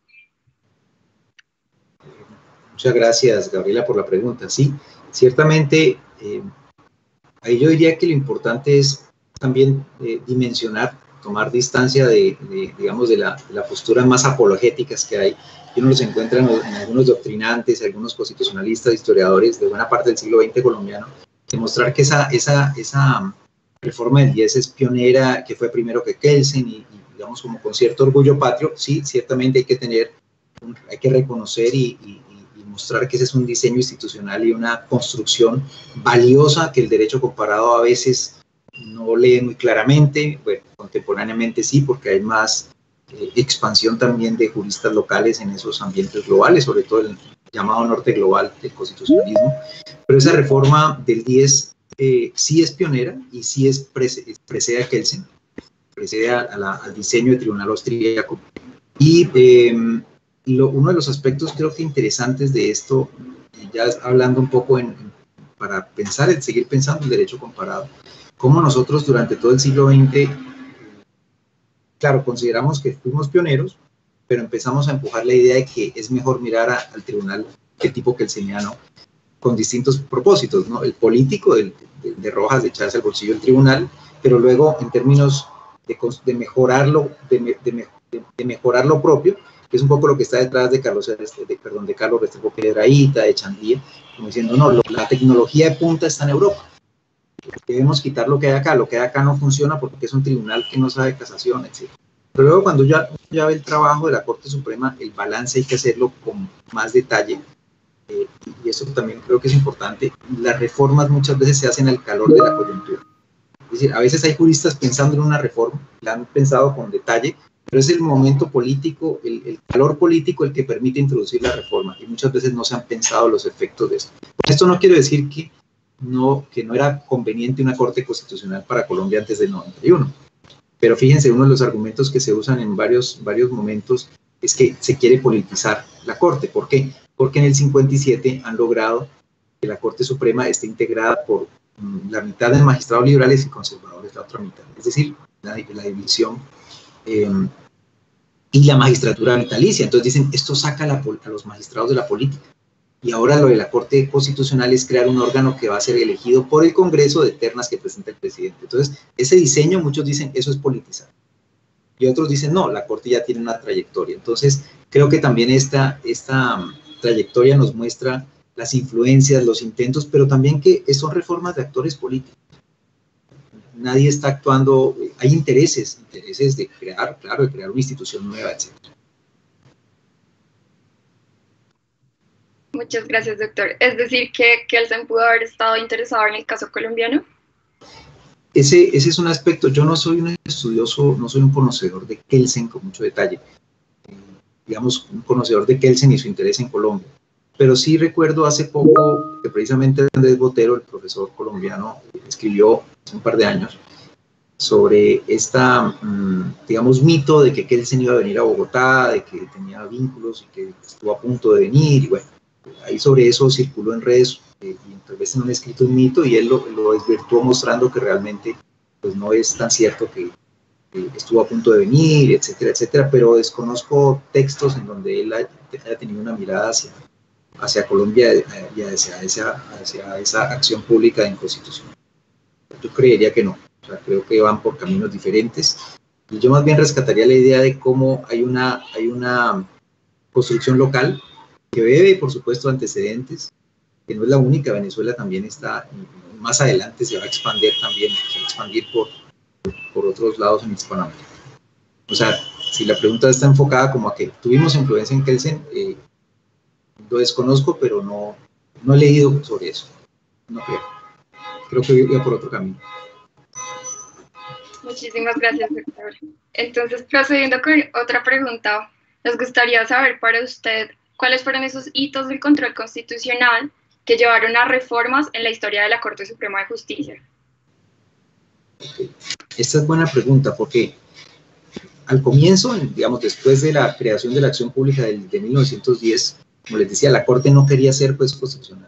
Speaker 2: Muchas gracias, Gabriela, por la pregunta. Sí, ciertamente, eh, ahí yo diría que lo importante es también eh, dimensionar, tomar distancia de, de digamos, de, la, de las posturas más apologéticas que hay, y uno los encuentra en, en algunos doctrinantes, algunos constitucionalistas, historiadores de buena parte del siglo veinte colombiano, demostrar que esa, esa, esa reforma del diez es pionera, que fue primero que Kelsen, y, y digamos como con cierto orgullo patrio. Sí, ciertamente hay que tener, hay que reconocer y, y, y mostrar que ese es un diseño institucional y una construcción valiosa que el derecho comparado a veces no lee muy claramente. Bueno, contemporáneamente sí, porque hay más eh, expansión también de juristas locales en esos ambientes globales, sobre todo el llamado norte global del constitucionalismo, pero esa reforma del diez eh, sí es pionera y sí es precede, precede a Kelsen, precede a, a la, al diseño del tribunal austríaco. Y eh, lo, uno de los aspectos creo que interesantes de esto, ya hablando un poco en, en, para pensar, en seguir pensando en derecho comparado, cómo nosotros durante todo el siglo veinte, claro, consideramos que fuimos pioneros, pero empezamos a empujar la idea de que es mejor mirar a, al tribunal de tipo kelseniano con distintos propósitos, ¿no? El político, el, de, de Rojas, de echarse al bolsillo el tribunal, pero luego en términos de, de mejorarlo, de, de, de, de mejorar lo propio, que es un poco lo que está detrás de Carlos, de, perdón, de Carlos Restrepo Piedrahíta, de Chandía, como diciendo, no, lo, la tecnología de punta está en Europa. Debemos quitar lo que hay acá, lo que hay acá no funciona porque es un tribunal que no sabe casación, etcétera. Pero luego cuando ya, ya ve el trabajo de la Corte Suprema, el balance hay que hacerlo con más detalle, eh, y eso también creo que es importante. Las reformas muchas veces se hacen al calor de la coyuntura. Es decir, a veces hay juristas pensando en una reforma, la han pensado con detalle, pero es el momento político, el, el calor político el que permite introducir la reforma, y muchas veces no se han pensado los efectos de esto. Por esto no quiero decir que no, que no era conveniente una Corte Constitucional para Colombia antes del noventa y uno. Pero fíjense, uno de los argumentos que se usan en varios, varios momentos es que se quiere politizar la Corte. ¿Por qué? Porque en el cincuenta y siete han logrado que la Corte Suprema esté integrada por um, la mitad de magistrados liberales y conservadores, la otra mitad. Es decir, la, la división eh, y la magistratura vitalicia. Entonces dicen, esto saca la, a los magistrados de la política. Y ahora lo de la Corte Constitucional es crear un órgano que va a ser elegido por el Congreso de ternas que presenta el presidente. Entonces, ese diseño, muchos dicen, eso es politizar. Y otros dicen, no, la Corte ya tiene una trayectoria. Entonces, creo que también esta, esta um, trayectoria nos muestra las influencias, los intentos, pero también que son reformas de actores políticos. Nadie está actuando, hay intereses, intereses de crear, claro, de crear una institución nueva, etcétera.
Speaker 3: Muchas gracias, doctor. Es decir, que Kelsen pudo haber estado interesado en el caso colombiano.
Speaker 2: Ese, ese es un aspecto. Yo no soy un estudioso, no soy un conocedor de Kelsen con mucho detalle. Eh, digamos, un conocedor de Kelsen y su interés en Colombia. Pero sí recuerdo hace poco que precisamente Andrés Botero, el profesor colombiano, escribió hace un par de años sobre esta, mmm, digamos, mito de que Kelsen iba a venir a Bogotá, de que tenía vínculos y que estuvo a punto de venir, y bueno. Ahí sobre eso circuló en redes, eh, y tal vez no han escrito un mito, y él lo, lo desvirtuó mostrando que realmente pues, no es tan cierto que, que estuvo a punto de venir, etcétera, etcétera, pero desconozco textos en donde él haya, haya tenido una mirada hacia, hacia Colombia y hacia esa, hacia esa acción pública de inconstitución. Yo creería que no, o sea, creo que van por caminos diferentes, y yo más bien rescataría la idea de cómo hay una, hay una construcción local que debe, por supuesto, antecedentes, que no es la única. Venezuela también está, más adelante se va a expandir también, se va a expandir por, por otros lados en Hispanoamérica. O sea, si la pregunta está enfocada como a que tuvimos influencia en Kelsen, eh, lo desconozco, pero no, no he leído sobre eso. No creo. Creo que iba por otro camino.
Speaker 3: Muchísimas gracias, doctor. Entonces, procediendo con otra pregunta, nos gustaría saber para usted cuáles fueron esos hitos del control constitucional que llevaron a reformas en la historia de la Corte Suprema de Justicia.
Speaker 2: Okay. Esta es buena pregunta porque al comienzo, digamos, después de la creación de la acción pública de, de mil novecientos diez, como les decía, la Corte no quería ser juez constitucional.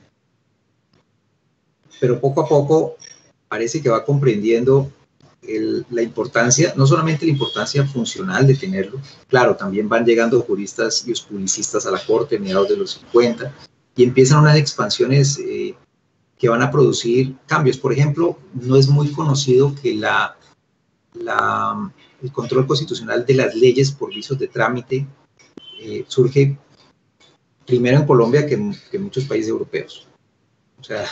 Speaker 2: Pero poco a poco parece que va comprendiendo el, la importancia, no solamente la importancia funcional de tenerlo, claro, también van llegando juristas y publicistas a la Corte a mediados de los cincuenta y empiezan unas expansiones eh, que van a producir cambios. Por ejemplo, no es muy conocido que la, la, el control constitucional de las leyes por vicios de trámite eh, surge primero en Colombia que, que en muchos países europeos. O sea,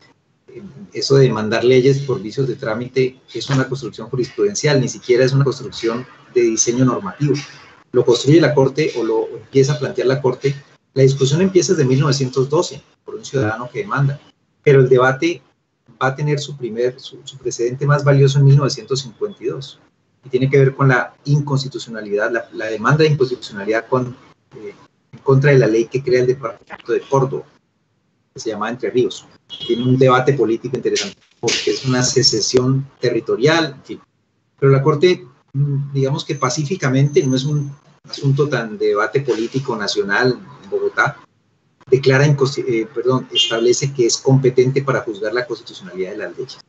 Speaker 2: eso de mandar leyes por vicios de trámite es una construcción jurisprudencial, ni siquiera es una construcción de diseño normativo. Lo construye la Corte o lo empieza a plantear la Corte. La discusión empieza desde mil novecientos doce por un ciudadano que demanda, pero el debate va a tener su, primer, su, su precedente más valioso en mil novecientos cincuenta y dos y tiene que ver con la inconstitucionalidad, la, la demanda de inconstitucionalidad con, eh, en contra de la ley que crea el departamento de Córdoba, que se llama Entre Ríos. Tiene un debate político interesante porque es una secesión territorial, en fin. Pero la Corte, digamos que pacíficamente, no es un asunto tan de debate político nacional en Bogotá, declara, eh, perdón, establece que es competente para juzgar la constitucionalidad de las leyes.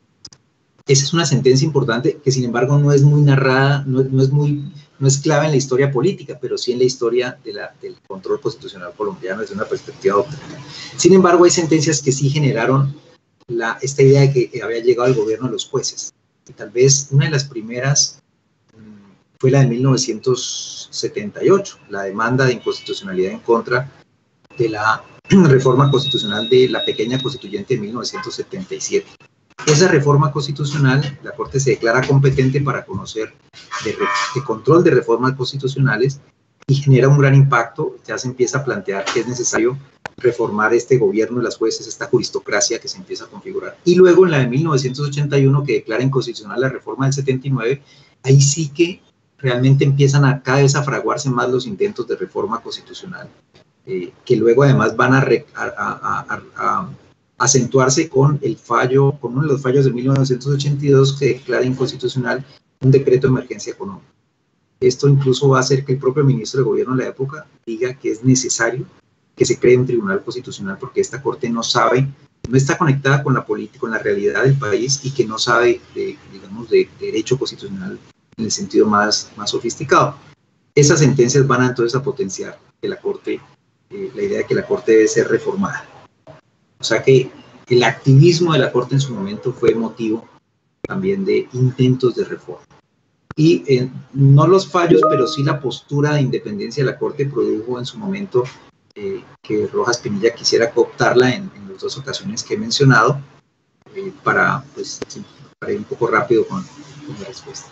Speaker 2: Esa es una sentencia importante que, sin embargo, no es muy narrada, no, no, es, muy, no es clave en la historia política, pero sí en la historia de la, del control constitucional colombiano desde una perspectiva doctrinal. Sin embargo, hay sentencias que sí generaron la, esta idea de que había llegado al gobierno de los jueces. Y tal vez una de las primeras mmm, fue la de mil novecientos setenta y ocho, la demanda de inconstitucionalidad en contra de la reforma constitucional de la pequeña constituyente de mil novecientos setenta y siete. Esa reforma constitucional, la Corte se declara competente para conocer de, de control de reformas constitucionales y genera un gran impacto. Ya se empieza a plantear que es necesario reformar este gobierno de las jueces, esta juristocracia que se empieza a configurar. Y luego en la de mil novecientos ochenta y uno, que declara inconstitucional la reforma del setenta y nueve, ahí sí que realmente empiezan a cada vez a fraguarse más los intentos de reforma constitucional, eh, que luego además van a, re, a, a, a, a acentuarse con el fallo, con uno de los fallos de mil novecientos ochenta y dos que declara inconstitucional un decreto de emergencia económica. Esto incluso va a hacer que el propio ministro de gobierno de la época diga que es necesario que se cree un tribunal constitucional porque esta Corte no sabe, no está conectada con la política, con la realidad del país y que no sabe, de, digamos, de, de derecho constitucional en el sentido más, más sofisticado. Esas sentencias van a, entonces a potenciar que la Corte, eh, la idea de que la Corte debe ser reformada. O sea que el activismo de la Corte en su momento fue motivo también de intentos de reforma. Y eh, no los fallos, pero sí la postura de independencia de la Corte produjo en su momento eh, que Rojas Pinilla quisiera cooptarla en, en las dos ocasiones que he mencionado, eh, para, pues, sí, para ir un poco rápido con, con la respuesta.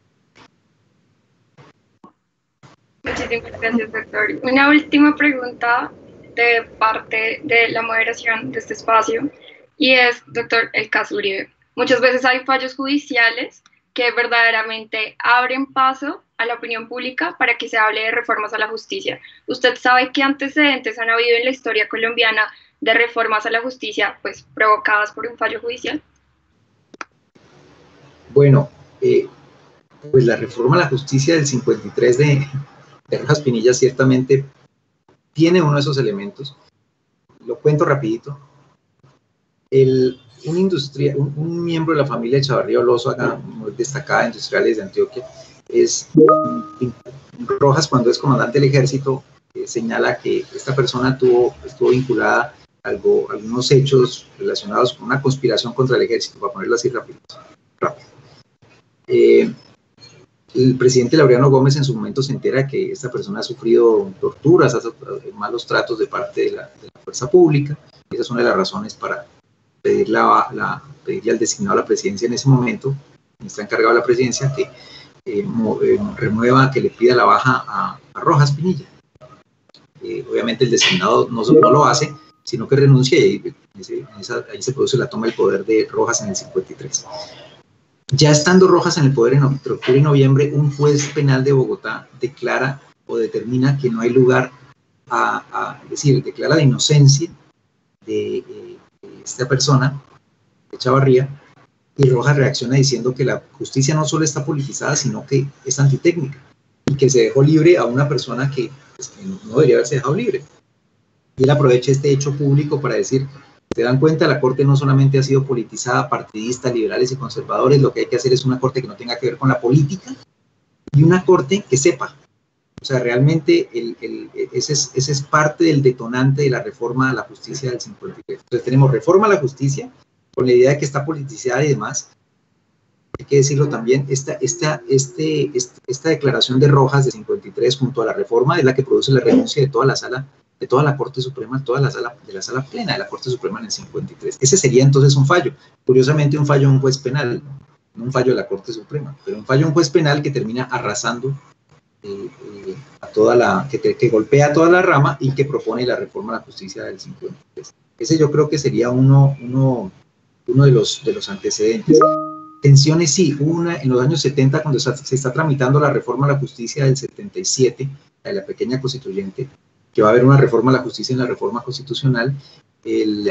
Speaker 3: Muchísimas gracias, doctor. Una última pregunta de parte de la moderación de este espacio, y es, doctor, el caso Uribe. Muchas veces hay fallos judiciales que verdaderamente abren paso a la opinión pública para que se hable de reformas a la justicia. ¿Usted sabe qué antecedentes han habido en la historia colombiana de reformas a la justicia, pues, provocadas por un fallo judicial?
Speaker 2: Bueno, eh, pues la reforma a la justicia del cincuenta y tres de, de Rojas Pinilla ciertamente tiene uno de esos elementos. Lo cuento rapidito. El, un, industria, un, un miembro de la familia Chavarría Olózaga, muy destacada, industriales de Antioquia, es Rojas, cuando es comandante del ejército, eh, señala que esta persona tuvo, estuvo vinculada a algo, algunos hechos relacionados con una conspiración contra el ejército, para ponerlo así rápido. rápido. Eh, el presidente Laureano Gómez en su momento se entera que esta persona ha sufrido torturas, malos tratos de parte de la, de la fuerza pública. Esa es una de las razones para pedir la, la, pedirle al designado a la presidencia en ese momento, está encargado de la presidencia, que eh, mo, eh, remueva, que le pida la baja a, a Rojas Pinilla. Eh, obviamente el designado no, no lo hace, sino que renuncia y ese, esa, ahí se produce la toma del poder de Rojas en el cincuenta y tres. Ya estando Rojas en el poder en octubre y noviembre, un juez penal de Bogotá declara o determina que no hay lugar a, a es decir, declara la inocencia de, eh, de esta persona, de Chavarría, y Rojas reacciona diciendo que la justicia no solo está politizada, sino que es antitécnica, y que se dejó libre a una persona que, pues, que no debería haberse dejado libre. Y él aprovecha este hecho público para decir, se dan cuenta, la Corte no solamente ha sido politizada, partidista, liberales y conservadores, lo que hay que hacer es una Corte que no tenga que ver con la política y una Corte que sepa. O sea, realmente el, el, ese, es, ese es parte del detonante de la reforma a la justicia del cincuenta y tres. Entonces tenemos reforma a la justicia con la idea de que está politizada y demás. Hay que decirlo también, esta, esta, este, esta, esta declaración de Rojas de cincuenta y tres junto a la reforma es la que produce la renuncia de toda la sala, de toda la Corte Suprema, toda la sala, de la sala plena de la Corte Suprema en el cincuenta y tres. Ese sería entonces un fallo. Curiosamente un fallo de un juez penal, no un fallo de la Corte Suprema, pero un fallo de un juez penal que termina arrasando eh, eh, a toda la, que, que golpea a toda la rama y que propone la reforma a la justicia del cincuenta y tres. Ese yo creo que sería uno, uno, uno de, los, de los antecedentes. Tensiones sí, una en los años setenta cuando se está tramitando la reforma a la justicia del setenta y siete, la de la pequeña constituyente, que va a haber una reforma a la justicia en la reforma constitucional. El,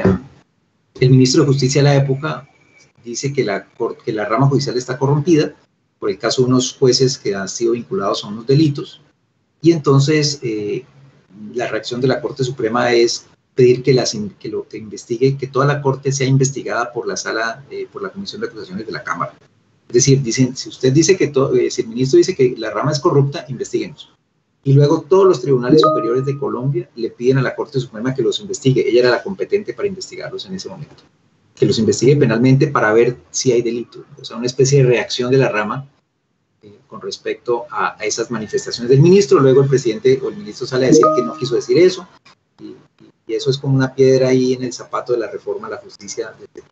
Speaker 2: el ministro de Justicia de la época dice que la, que la rama judicial está corrompida por el caso de unos jueces que han sido vinculados a unos delitos, y entonces eh, la reacción de la Corte Suprema es pedir que, las, que lo que investigue, que toda la Corte sea investigada por la sala, eh, por la Comisión de Acusaciones de la Cámara. Es decir, dicen, si usted dice que, todo, eh, si el ministro dice que la rama es corrupta, investíguenos. Y luego todos los tribunales superiores de Colombia le piden a la Corte Suprema que los investigue. Ella era la competente para investigarlos en ese momento. Que los investigue penalmente para ver si hay delito. O sea, una especie de reacción de la rama eh, con respecto a, a esas manifestaciones del ministro. Luego el presidente o el ministro sale a decir que no quiso decir eso. Y, y eso es como una piedra ahí en el zapato de la reforma a la justicia.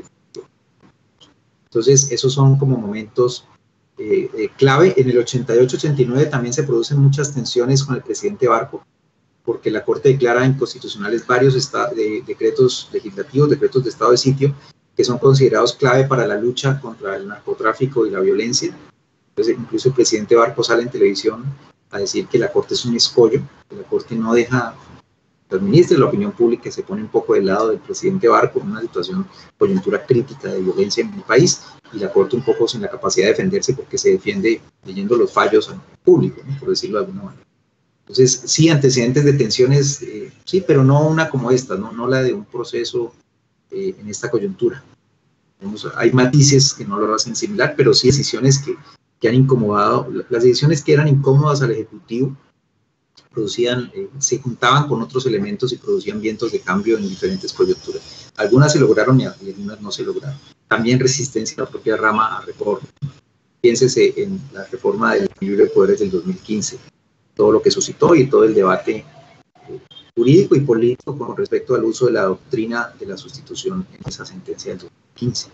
Speaker 2: Entonces, esos son como momentos Eh, eh, clave. En el ochenta y ocho ochenta y nueve también se producen muchas tensiones con el presidente Barco, porque la Corte declara inconstitucionales varios de, decretos legislativos, decretos de estado de sitio, que son considerados clave para la lucha contra el narcotráfico y la violencia. Entonces, incluso el presidente Barco sale en televisión a decir que la Corte es un escollo, que la Corte no deja que administre, la opinión pública se pone un poco del lado del presidente Barco en una situación, coyuntura crítica de violencia en el país, y la Corte un poco sin la capacidad de defenderse porque se defiende leyendo los fallos en público, ¿no? Por decirlo de alguna manera. Entonces, sí, antecedentes de tensiones, eh, sí, pero no una como esta, no, no la de un proceso eh, en esta coyuntura. Vamos, hay matices que no lo hacen similar, pero sí decisiones que, que han incomodado, las decisiones que eran incómodas al Ejecutivo, producían, eh, se juntaban con otros elementos y producían vientos de cambio en diferentes coyunturas. Algunas se lograron y algunas no se lograron. También resistencia a la propia rama a reforma. Piénsese en la reforma del equilibrio de poderes del dos mil quince, todo lo que suscitó y todo el debate eh, jurídico y político con respecto al uso de la doctrina de la sustitución en esa sentencia del dos mil quince.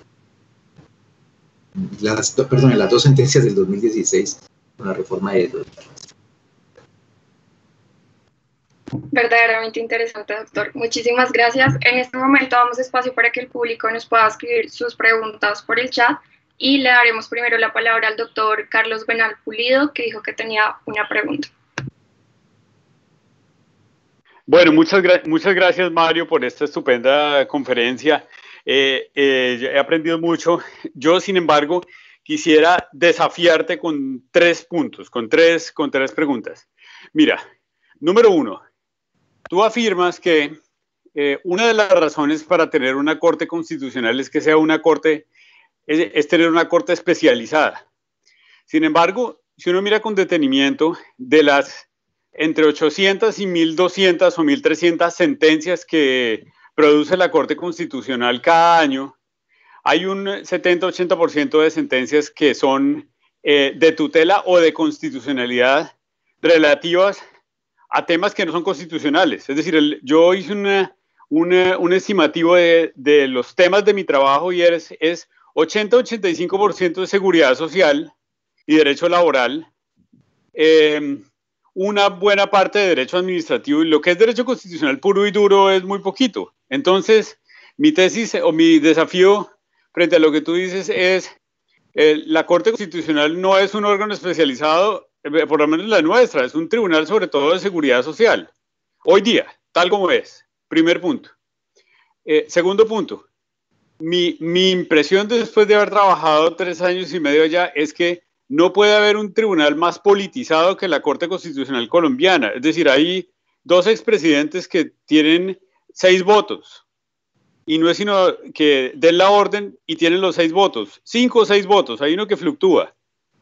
Speaker 2: Las, perdón, en las dos sentencias del dos mil dieciséis con la reforma de dos mil quince.
Speaker 3: Verdaderamente interesante, doctor. Muchísimas gracias. En este momento damos espacio para que el público nos pueda escribir sus preguntas por el chat y le daremos primero la palabra al doctor Carlos Benal Pulido, que dijo que tenía una pregunta.
Speaker 5: Bueno, muchas, gra muchas gracias, Mario, por esta estupenda conferencia. Eh, eh, he aprendido mucho. Yo, sin embargo, quisiera desafiarte con tres puntos, con tres, con tres preguntas. Mira, número uno. Tú afirmas que eh, una de las razones para tener una corte constitucional es que sea una corte, es, es tener una corte especializada. Sin embargo, si uno mira con detenimiento de las entre ochocientas y mil doscientas o mil trescientas sentencias que produce la Corte Constitucional cada año, hay un setenta a ochenta por ciento de sentencias que son eh, de tutela o de constitucionalidad relativas a temas que no son constitucionales. Es decir, el, yo hice una, una, un estimativo de, de los temas de mi trabajo y es, es ochenta a ochenta y cinco por ciento de seguridad social y derecho laboral, eh, una buena parte de derecho administrativo, y lo que es derecho constitucional puro y duro es muy poquito. Entonces, mi tesis o mi desafío frente a lo que tú dices es, eh, la Corte Constitucional no es un órgano especializado, eh, por lo menos la nuestra, es un tribunal sobre todo de seguridad social, hoy día, tal como es. Primer punto. Eh, segundo punto, mi, mi impresión después de haber trabajado tres años y medio allá es que no puede haber un tribunal más politizado que la Corte Constitucional colombiana. Es decir, hay dos expresidentes que tienen seis votos y no es sino que den la orden y tienen los seis votos, cinco o seis votos, hay uno que fluctúa.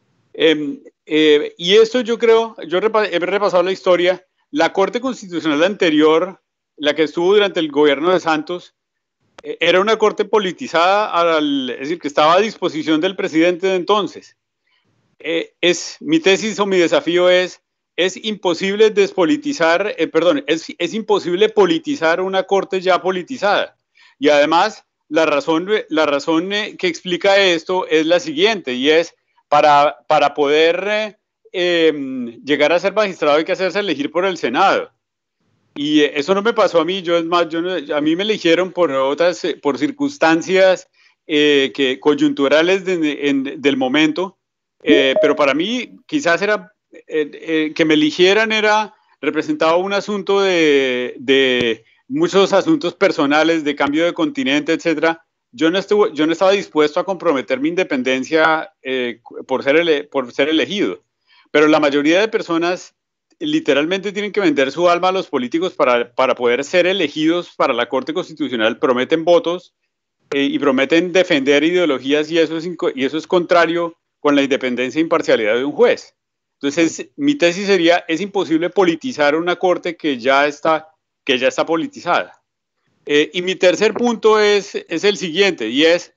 Speaker 5: Eh, eh, y esto yo creo, yo he repasado la historia, la Corte Constitucional anterior, la que estuvo durante el gobierno de Santos, eh, era una corte politizada, al, es decir, que estaba a disposición del presidente de entonces. Eh, es, mi tesis o mi desafío es, es imposible despolitizar, eh, perdón, es, es imposible politizar una corte ya politizada. Y además, la razón, la razón eh, que explica esto es la siguiente, y es, para, para poder eh, eh, llegar a ser magistrado hay que hacerse elegir por el Senado. Y eh, eso no me pasó a mí, yo es más, yo no, a mí me eligieron por otras, eh, por circunstancias eh, que, coyunturales de, en, del momento. Eh, pero para mí quizás era eh, eh, que me eligieran era representaba un asunto de, de muchos asuntos personales, de cambio de continente, etcétera. Yo no estuve, yo no estaba dispuesto a comprometer mi independencia eh, por ser ele, por ser elegido, pero la mayoría de personas literalmente tienen que vender su alma a los políticos para, para poder ser elegidos para la Corte Constitucional, prometen votos eh, y prometen defender ideologías, y eso es, y eso es contrario con la independencia e imparcialidad de un juez. Entonces, mi tesis sería, es imposible politizar una corte que ya está, que ya está politizada. Eh, y mi tercer punto es, es el siguiente, y es,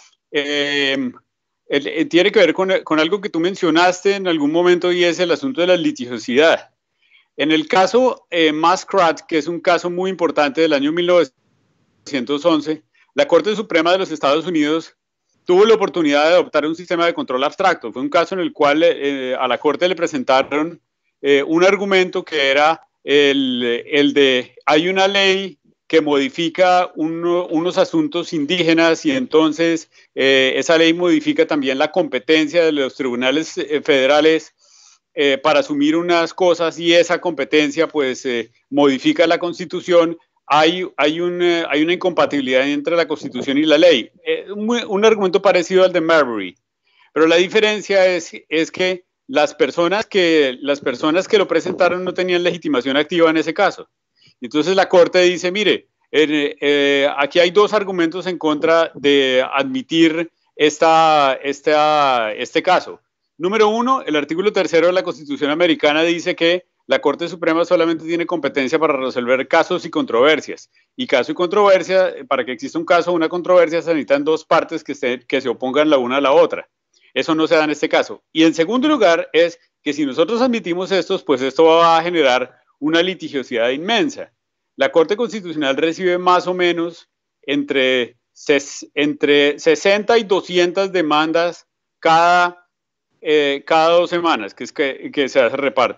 Speaker 5: eh, el, el, tiene que ver con, con algo que tú mencionaste en algún momento, y es el asunto de la litigiosidad. En el caso eh, Muscat, que es un caso muy importante del año mil novecientos once, la Corte Suprema de los Estados Unidos tuvo la oportunidad de adoptar un sistema de control abstracto. Fue un caso en el cual eh, a la Corte le presentaron eh, un argumento que era el, el de, hay una ley que modifica uno, unos asuntos indígenas y entonces eh, esa ley modifica también la competencia de los tribunales eh, federales eh, para asumir unas cosas, y esa competencia pues eh, modifica la Constitución. Hay, hay, un, eh, hay una incompatibilidad entre la Constitución y la ley. Eh, un, un argumento parecido al de Marbury, pero la diferencia es, es que, las personas que las personas que lo presentaron no tenían legitimación activa en ese caso. Entonces la Corte dice, mire, eh, eh, aquí hay dos argumentos en contra de admitir esta, esta, este caso. Número uno, el artículo tercero de la Constitución americana dice que la Corte Suprema solamente tiene competencia para resolver casos y controversias. Y caso y controversia, para que exista un caso o una controversia, se necesitan dos partes que se, que se opongan la una a la otra. Eso no se da en este caso. Y en segundo lugar es que si nosotros admitimos estos, pues esto va a generar una litigiosidad inmensa. La Corte Constitucional recibe más o menos entre, ses, entre sesenta y doscientas demandas cada, eh, cada dos semanas, que es que, que se hace reparto.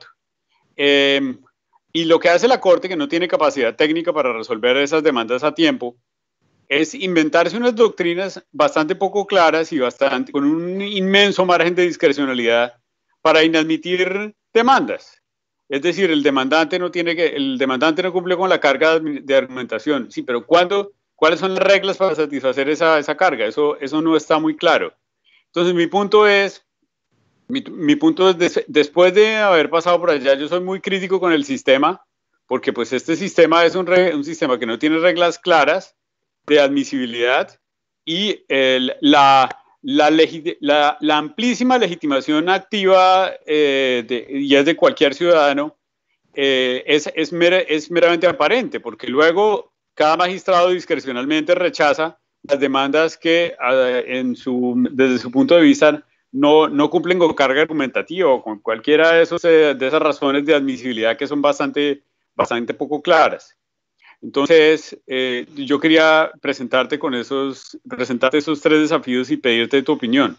Speaker 5: Eh, y lo que hace la Corte, que no tiene capacidad técnica para resolver esas demandas a tiempo, es inventarse unas doctrinas bastante poco claras y bastante, con un inmenso margen de discrecionalidad para inadmitir demandas. Es decir, el demandante no tiene que, el demandante no cumple con la carga de argumentación. Sí, pero ¿cuándo, ¿cuáles son las reglas para satisfacer esa, esa carga? Eso, eso no está muy claro. Entonces, mi punto es, mi, mi punto es, des, después de haber pasado por allá, yo soy muy crítico con el sistema, porque pues este sistema es un, re, un sistema que no tiene reglas claras de admisibilidad, y el, la, la, la, la amplísima legitimación activa eh, de, y es de cualquier ciudadano, eh, es, es, mer, es meramente aparente, porque luego cada magistrado discrecionalmente rechaza las demandas que en su, desde su punto de vista no, no cumplen con carga argumentativa o con cualquiera de, esos, de esas razones de admisibilidad que son bastante, bastante poco claras. Entonces, eh, yo quería presentarte con esos, presentarte esos tres desafíos y pedirte tu opinión.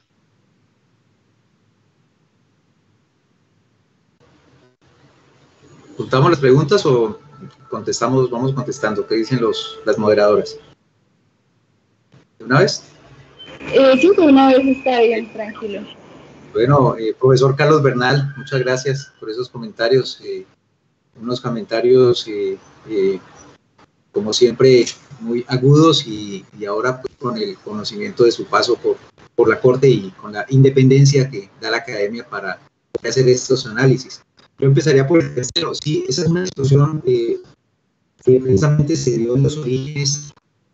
Speaker 2: ¿Juntamos las preguntas o contestamos, vamos contestando? ¿Qué dicen los, las moderadoras? ¿De una vez?
Speaker 4: Eh, sí, de una vez está bien, tranquilo.
Speaker 2: Bueno, eh, profesor Carlos Bernal, muchas gracias por esos comentarios. Eh, unos comentarios, eh, eh, como siempre, muy agudos y, y ahora pues, con el conocimiento de su paso por, por la Corte y con la independencia que da la academia para hacer estos análisis. Yo empezaría por el tercero. Sí, esa es una discusión eh, que precisamente se dio en los orígenes,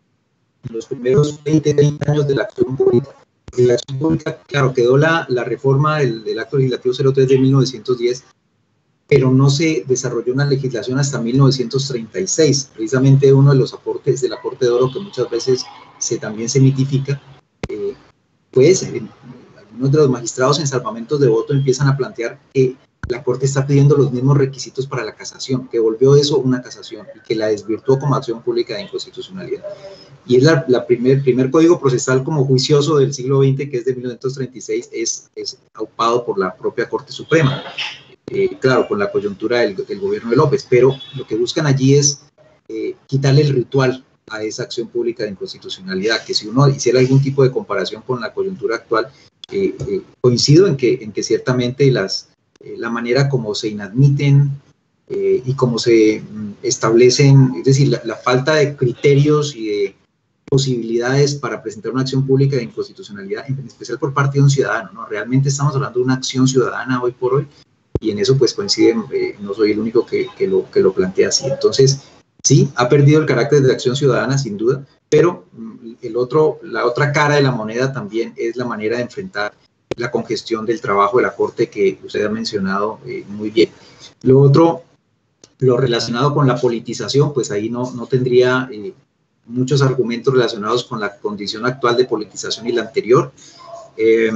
Speaker 2: en los primeros veinte, treinta años de la acción pública. En la acción pública, claro, quedó la, la reforma del, del Acto Legislativo cero tres de mil novecientos diez, pero no se desarrolló una legislación hasta mil novecientos treinta y seis, precisamente uno de los aportes de la Corte de Oro que muchas veces se, también se mitifica, eh, pues eh, algunos de los magistrados en salvamentos de voto empiezan a plantear que la Corte está pidiendo los mismos requisitos para la casación, que volvió eso una casación y que la desvirtuó como acción pública de inconstitucionalidad. Y es la, la primer, primer código procesal como juicioso del siglo veinte, que es de mil novecientos treinta y seis, es, es aupado por la propia Corte Suprema. Eh, claro, con la coyuntura del, del gobierno de López, pero lo que buscan allí es eh, quitarle el ritual a esa acción pública de inconstitucionalidad, que si uno hiciera algún tipo de comparación con la coyuntura actual, eh, eh, coincido en que, en que ciertamente las, eh, la manera como se inadmiten eh, y como se mm, establecen, es decir, la, la falta de criterios y de posibilidades para presentar una acción pública de inconstitucionalidad, en especial por parte de un ciudadano, ¿no? Realmente estamos hablando de una acción ciudadana hoy por hoy, y en eso pues coinciden, eh, no soy el único que, que, lo, que lo plantea así. Entonces, sí, ha perdido el carácter de acción ciudadana, sin duda, pero el otro, la otra cara de la moneda también es la manera de enfrentar la congestión del trabajo de la Corte que usted ha mencionado eh, muy bien. Lo otro, lo relacionado con la politización, pues ahí no, no tendría eh, muchos argumentos relacionados con la condición actual de politización y la anterior, eh,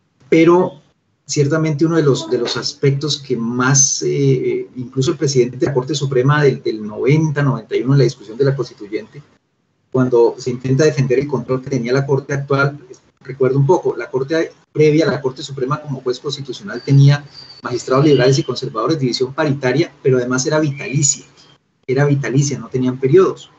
Speaker 2: pero ciertamente uno de los, de los aspectos que más, eh, incluso el presidente de la Corte Suprema del, del noventa, noventa y uno, en la discusión de la Constituyente, cuando se intenta defender el control que tenía la Corte actual, recuerdo un poco, la Corte previa a la Corte Suprema como juez constitucional tenía magistrados liberales y conservadores, división paritaria, pero además era vitalicia, era vitalicia, no tenían periodos.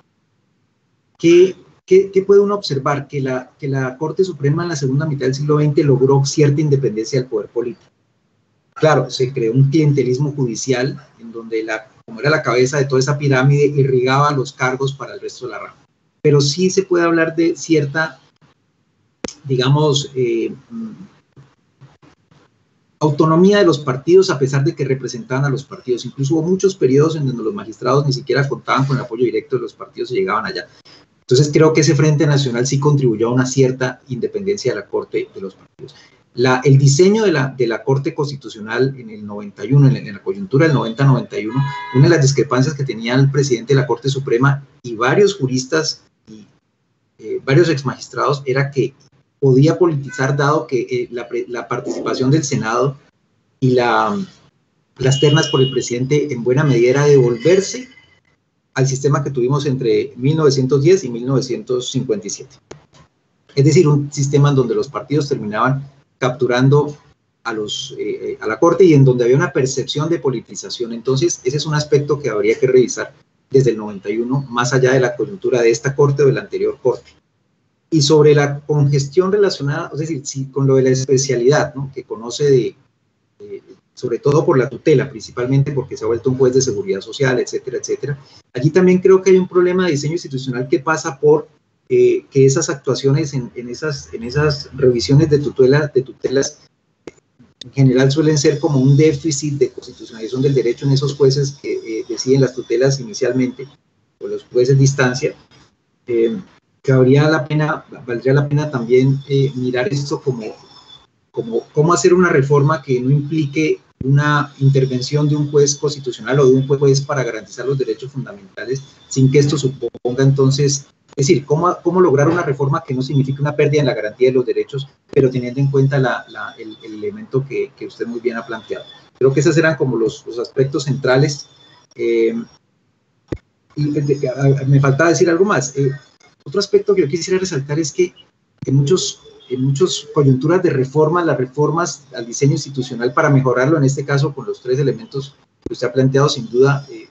Speaker 2: ¿Qué, qué, qué puede uno observar? Que la, que la Corte Suprema en la segunda mitad del siglo veinte logró cierta independencia del poder político. Claro, se creó un clientelismo judicial en donde, la, como era la cabeza de toda esa pirámide, irrigaba los cargos para el resto de la rama. Pero sí se puede hablar de cierta, digamos, eh, autonomía de los partidos a pesar de que representaban a los partidos. Incluso hubo muchos periodos en donde los magistrados ni siquiera contaban con el apoyo directo de los partidos y llegaban allá. Entonces creo que ese Frente Nacional sí contribuyó a una cierta independencia de la Corte de los partidos. La, el diseño de la, de la Corte Constitucional en el noventa y uno, en, en la coyuntura del noventa noventa y uno, una de las discrepancias que tenía el presidente de la Corte Suprema y varios juristas y eh, varios exmagistrados era que podía politizar, dado que eh, la, la participación del Senado y la, las ternas por el presidente en buena medida era devolverse al sistema que tuvimos entre mil novecientos diez y mil novecientos cincuenta y siete. Es decir, un sistema en donde los partidos terminaban capturando a, los, eh, a la Corte y en donde había una percepción de politización. Entonces, ese es un aspecto que habría que revisar desde el noventa y uno, más allá de la coyuntura de esta Corte o de la anterior Corte. Y sobre la congestión relacionada, es decir, sí, con lo de la especialidad, ¿no? Que conoce de, de, sobre todo por la tutela, principalmente porque se ha vuelto un juez de seguridad social, etcétera, etcétera. Allí también creo que hay un problema de diseño institucional que pasa por eh, que esas actuaciones en, en, esas, en esas revisiones de, tutela, de tutelas en general suelen ser como un déficit de constitucionalización del derecho en esos jueces que eh, deciden las tutelas inicialmente, o los jueces de instancia. Eh, que habría la pena, valdría la pena también eh, mirar esto como, como cómo hacer una reforma que no implique una intervención de un juez constitucional o de un juez para garantizar los derechos fundamentales sin que esto suponga entonces, es decir, cómo, cómo lograr una reforma que no signifique una pérdida en la garantía de los derechos, pero teniendo en cuenta la, la, el, el elemento que, que usted muy bien ha planteado. Creo que esos eran como los, los aspectos centrales. Eh, y, de, a, me faltaba decir algo más. Eh, otro aspecto que yo quisiera resaltar es que en muchos en muchas coyunturas de reforma, las reformas al diseño institucional para mejorarlo, en este caso con los tres elementos que usted ha planteado, sin duda eh,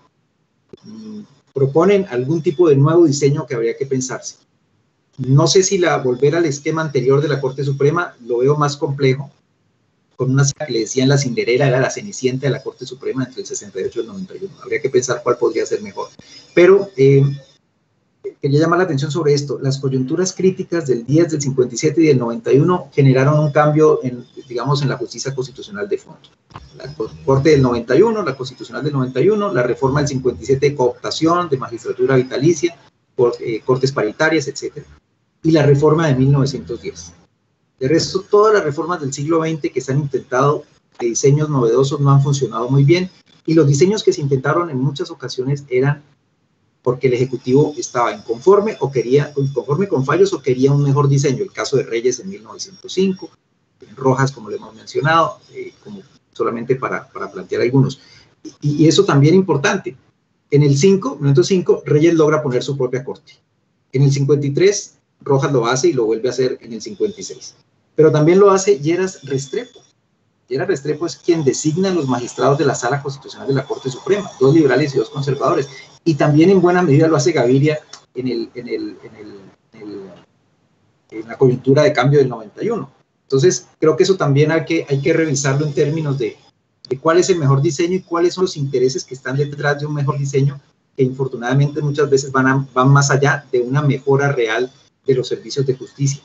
Speaker 2: proponen algún tipo de nuevo diseño que habría que pensarse. No sé si la volver al esquema anterior de la Corte Suprema, lo veo más complejo, con una que le decían la Cinderela, era la Cenicienta de la Corte Suprema entre el sesenta y ocho y el noventa y uno. Habría que pensar cuál podría ser mejor. Pero eh, quería llamar la atención sobre esto. Las coyunturas críticas del diez, del cincuenta y siete y del noventa y uno generaron un cambio, en, digamos, en la justicia constitucional de fondo. La Corte del noventa y uno, la Constitucional del noventa y uno, la reforma del cincuenta y siete de cooptación, de magistratura vitalicia, por, eh, cortes paritarias, etcétera. Y la reforma de mil novecientos diez. De resto, todas las reformas del siglo veinte que se han intentado de diseños novedosos no han funcionado muy bien, y los diseños que se intentaron en muchas ocasiones eran porque el Ejecutivo estaba inconforme o quería, inconforme con fallos o quería un mejor diseño. El caso de Reyes en mil novecientos cinco, Rojas, como le hemos mencionado, eh, como solamente para, para plantear algunos. Y, y eso también es importante. En el cinco, mil novecientos cinco, Reyes logra poner su propia corte. En el cincuenta y tres, Rojas lo hace y lo vuelve a hacer en el cincuenta y seis. Pero también lo hace Lleras Restrepo. Lleras Restrepo es quien designa a los magistrados de la Sala Constitucional de la Corte Suprema, dos liberales y dos conservadores. Y también en buena medida lo hace Gaviria en, el, en, el, en, el, en, el, en la coyuntura de cambio del noventa y uno. Entonces, creo que eso también hay que, hay que revisarlo en términos de, de cuál es el mejor diseño y cuáles son los intereses que están detrás de un mejor diseño, que infortunadamente muchas veces van, a, van más allá de una mejora real de los servicios de justicia.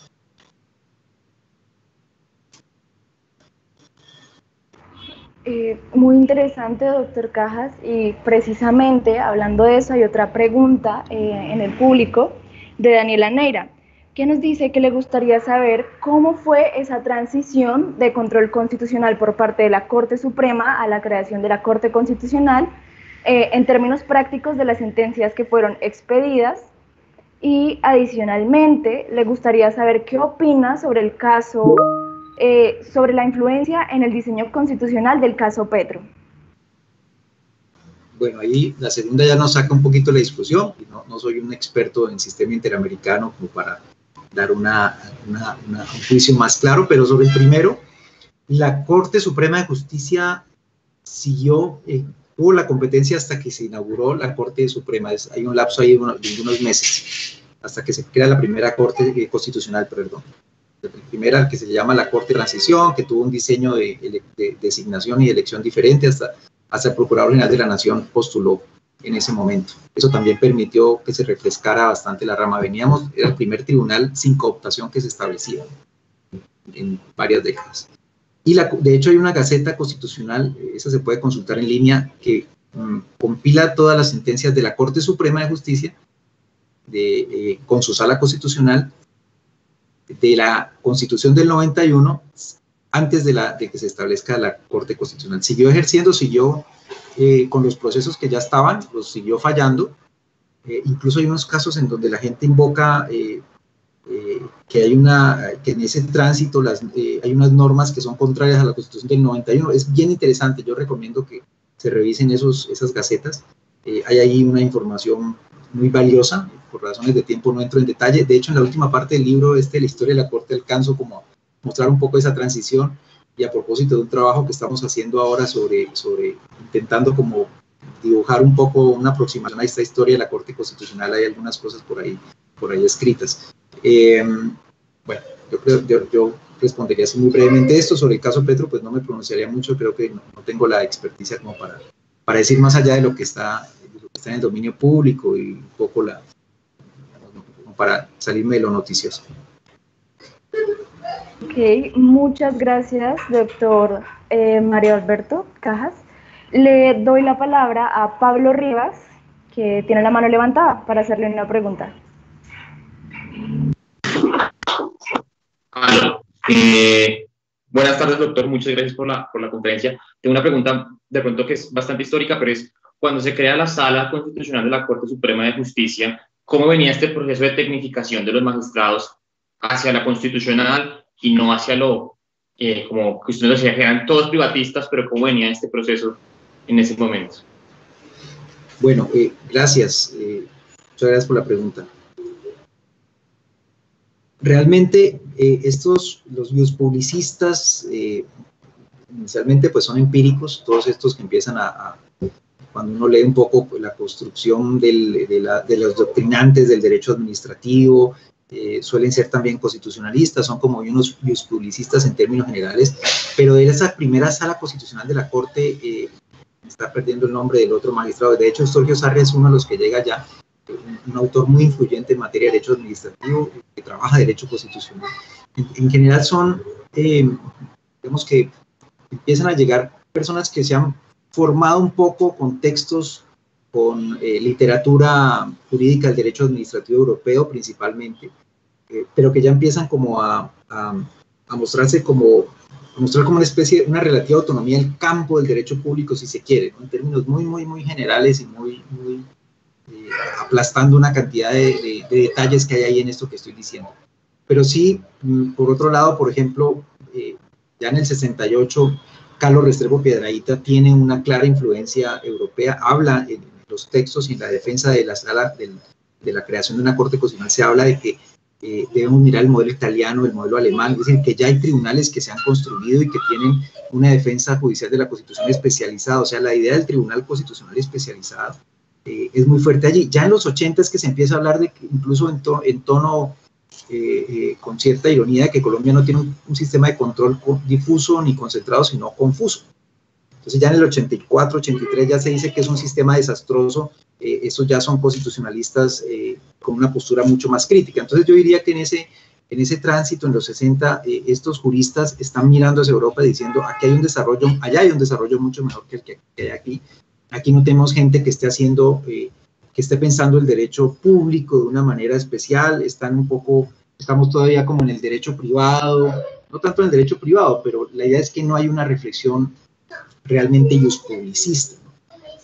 Speaker 4: Eh, muy interesante, doctor Cajas, y precisamente hablando de eso hay otra pregunta eh, en el público de Daniela Neira, que nos dice que le gustaría saber cómo fue esa transición de control constitucional por parte de la Corte Suprema a la creación de la Corte Constitucional, eh, en términos prácticos de las sentencias que fueron expedidas, y adicionalmente le gustaría saber qué opina sobre el caso Eh, sobre la influencia en el diseño constitucional del caso Petro.
Speaker 2: Bueno, ahí la segunda ya nos saca un poquito la discusión, y no, no soy un experto en sistema interamericano como para dar una, una, una, un juicio más claro, pero sobre el primero, la Corte Suprema de Justicia siguió, eh, tuvo la competencia hasta que se inauguró la Corte Suprema. Es, hay un lapso ahí de unos, de unos meses, hasta que se crea la primera Corte eh, Constitucional, perdón. La primera, que se llama la Corte de Transición, que tuvo un diseño de, de, de designación y elección diferente, hasta, hasta el Procurador General de la Nación postuló en ese momento. Eso también permitió que se refrescara bastante la rama. Veníamos, era el primer tribunal sin cooptación que se establecía en varias décadas. Y la, de hecho hay una Gaceta Constitucional, esa se puede consultar en línea, que um, compila todas las sentencias de la Corte Suprema de Justicia de, eh, con su Sala Constitucional, de la Constitución del noventa y uno, antes de, la, de que se establezca la Corte Constitucional. Siguió ejerciendo, siguió eh, con los procesos que ya estaban, los siguió fallando. Eh, incluso hay unos casos en donde la gente invoca eh, eh, que hay una, que en ese tránsito las, eh, hay unas normas que son contrarias a la Constitución del noventa y uno. Es bien interesante, yo recomiendo que se revisen esos, esas gacetas. Eh, hay ahí una información muy valiosa. Por razones de tiempo no entro en detalle. De hecho, en la última parte del libro, este, la historia de la Corte, alcanzo como a mostrar un poco esa transición, y a propósito de un trabajo que estamos haciendo ahora sobre, sobre intentando como dibujar un poco una aproximación a esta historia de la Corte Constitucional. Hay algunas cosas por ahí, por ahí escritas. Eh, bueno, yo, creo, yo, yo respondería así muy brevemente esto. Sobre el caso Petro, pues no me pronunciaría mucho, creo que no, no tengo la experticia como para, para decir más allá de lo que está, de lo que está en el dominio público y un poco la para salirme de lo noticioso.
Speaker 4: Ok, muchas gracias, doctor eh, Mario Alberto Cajas. Le doy la palabra a Pablo Rivas, que tiene la mano levantada para hacerle una pregunta.
Speaker 6: Bueno, eh, Buenas tardes, doctor. Muchas gracias por la, por la conferencia. Tengo una pregunta de pronto que es bastante histórica, pero es, cuando se crea la Sala Constitucional de la Corte Suprema de Justicia, ¿cómo venía este proceso de tecnificación de los magistrados hacia la constitucional y no hacia lo, eh, como que ustedes decían, que eran todos privatistas, pero cómo venía este proceso en ese momento?
Speaker 2: Bueno, eh, gracias. Eh, muchas gracias por la pregunta. Realmente eh, estos, los publicistas, eh, inicialmente pues son empíricos, todos estos que empiezan a, a cuando uno lee un poco pues, la construcción del, de, la, de los doctrinantes del derecho administrativo, eh, suelen ser también constitucionalistas, son como unos publicistas en términos generales, pero de esa primera sala constitucional de la Corte, eh, está perdiendo el nombre del otro magistrado, de hecho Sergio Sarria es uno de los que llega ya, un, un autor muy influyente en materia de derecho administrativo, que trabaja derecho constitucional. En, en general son, eh, digamos que empiezan a llegar personas que se han formado un poco con textos, con eh, literatura jurídica del derecho administrativo europeo principalmente, eh, pero que ya empiezan como a, a, a mostrarse como, a mostrar como una especie, una relativa autonomía del campo del derecho público, si se quiere, ¿no? En términos muy, muy, muy generales y muy, muy eh, aplastando una cantidad de, de, de detalles que hay ahí en esto que estoy diciendo. Pero sí, por otro lado, por ejemplo, eh, ya en el sesenta y ocho, Carlos Restrepo Piedrahíta tiene una clara influencia europea, habla en los textos y en la defensa de la sala de, de la creación de una corte constitucional, se habla de que eh, debemos mirar el modelo italiano, el modelo alemán, es decir, que ya hay tribunales que se han construido y que tienen una defensa judicial de la Constitución especializada, o sea, la idea del tribunal constitucional especializado eh, es muy fuerte allí. Ya en los ochenta es que se empieza a hablar de que incluso en, to, en tono Eh, eh, con cierta ironía, de que Colombia no tiene un, un sistema de control difuso ni concentrado, sino confuso. Entonces ya en el ochenta y cuatro, ochenta y tres ya se dice que es un sistema desastroso, eh, estos ya son constitucionalistas eh, con una postura mucho más crítica. Entonces yo diría que en ese, en ese tránsito, en los sesenta, eh, estos juristas están mirando hacia Europa diciendo, aquí hay un desarrollo, allá hay un desarrollo mucho mejor que el que hay aquí. Aquí no tenemos gente que esté haciendo... Eh, que esté pensando el derecho público de una manera especial, están un poco, estamos todavía como en el derecho privado, no tanto en el derecho privado, pero la idea es que no hay una reflexión realmente iuspublicista, ¿no?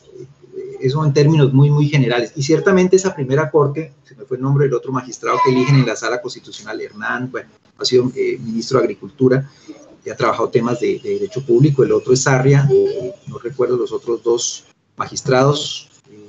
Speaker 2: Eso en términos muy, muy generales. Y ciertamente esa primera corte, se me fue el nombre del otro magistrado que eligen en la sala constitucional, Hernán, bueno, ha sido eh, ministro de Agricultura, y ha trabajado temas de, de derecho público, el otro es Sarria, eh, no recuerdo los otros dos magistrados,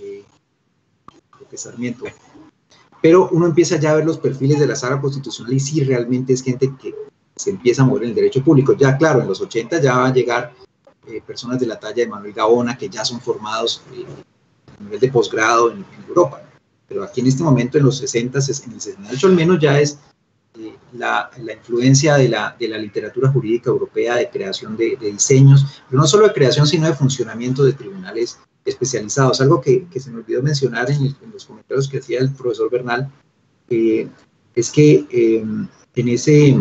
Speaker 2: que Sarmiento, pero uno empieza ya a ver los perfiles de la sala constitucional y sí realmente es gente que se empieza a mover en el derecho público. Ya claro, en los ochenta ya van a llegar eh, personas de la talla de Manuel Gaona que ya son formados eh, a nivel de posgrado en, en Europa, pero aquí en este momento en los sesenta, en el sesenta y ocho al menos ya es eh, la, la influencia de la, de la literatura jurídica europea de creación de, de diseños, pero no solo de creación sino de funcionamiento de tribunales especializados. Algo que, que se me olvidó mencionar en, el, en los comentarios que hacía el profesor Bernal, eh, es que eh, en, ese,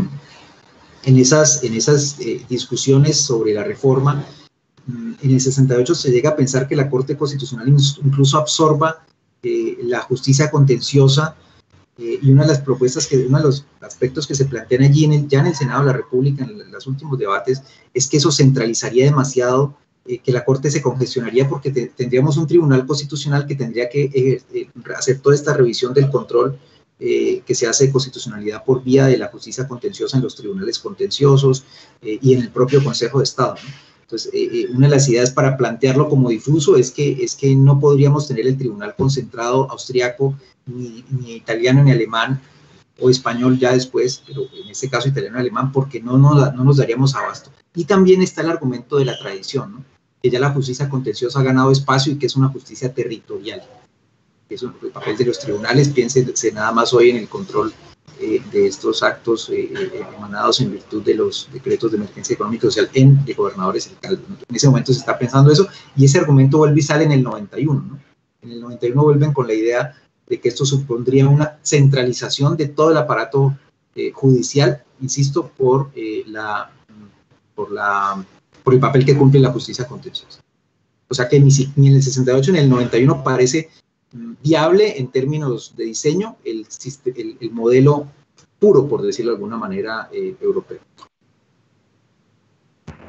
Speaker 2: en esas, en esas eh, discusiones sobre la reforma, en el sesenta y ocho se llega a pensar que la Corte Constitucional incluso absorba eh, la justicia contenciosa, eh, y una de las propuestas, que uno de los aspectos que se plantean allí en el, ya en el Senado de la República, en, en los últimos debates, es que eso centralizaría demasiado, que la Corte se congestionaría porque te, tendríamos un tribunal constitucional que tendría que eh, eh, hacer toda esta revisión del control eh, que se hace de constitucionalidad por vía de la justicia contenciosa en los tribunales contenciosos eh, y en el propio Consejo de Estado, ¿no? Entonces, eh, eh, una de las ideas para plantearlo como difuso es que, es que no podríamos tener el tribunal concentrado austriaco, ni, ni italiano, ni alemán, o español ya después, pero en este caso italiano y alemán, porque no, no, no nos daríamos abasto. Y también está el argumento de la tradición, ¿no? Que ya la justicia contenciosa ha ganado espacio y que es una justicia territorial. Eso es el papel de los tribunales, piénsense nada más hoy en el control eh, de estos actos eh, eh, emanados en virtud de los decretos de emergencia económica y social en de gobernadores alcaldes, ¿no? En ese momento se está pensando eso, y ese argumento vuelve y sale en el noventa y uno, ¿no? En el noventa y uno vuelven con la idea de que esto supondría una centralización de todo el aparato eh, judicial, insisto, por eh, la... por la por el papel que cumple la justicia contenciosa. O sea que ni, ni en el sesenta y ocho ni en el noventa y uno parece viable en términos de diseño el, el, el modelo puro, por decirlo de alguna manera, eh, europeo.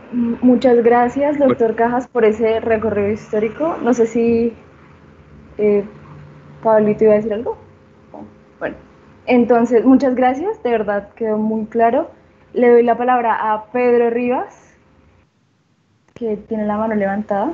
Speaker 4: Muchas gracias, doctor Cajas, por ese recorrido histórico. No sé si eh, Pablito iba a decir algo. Bueno, entonces, muchas gracias, de verdad quedó muy claro. Le doy la palabra a Pedro Rivas, que tiene la mano levantada.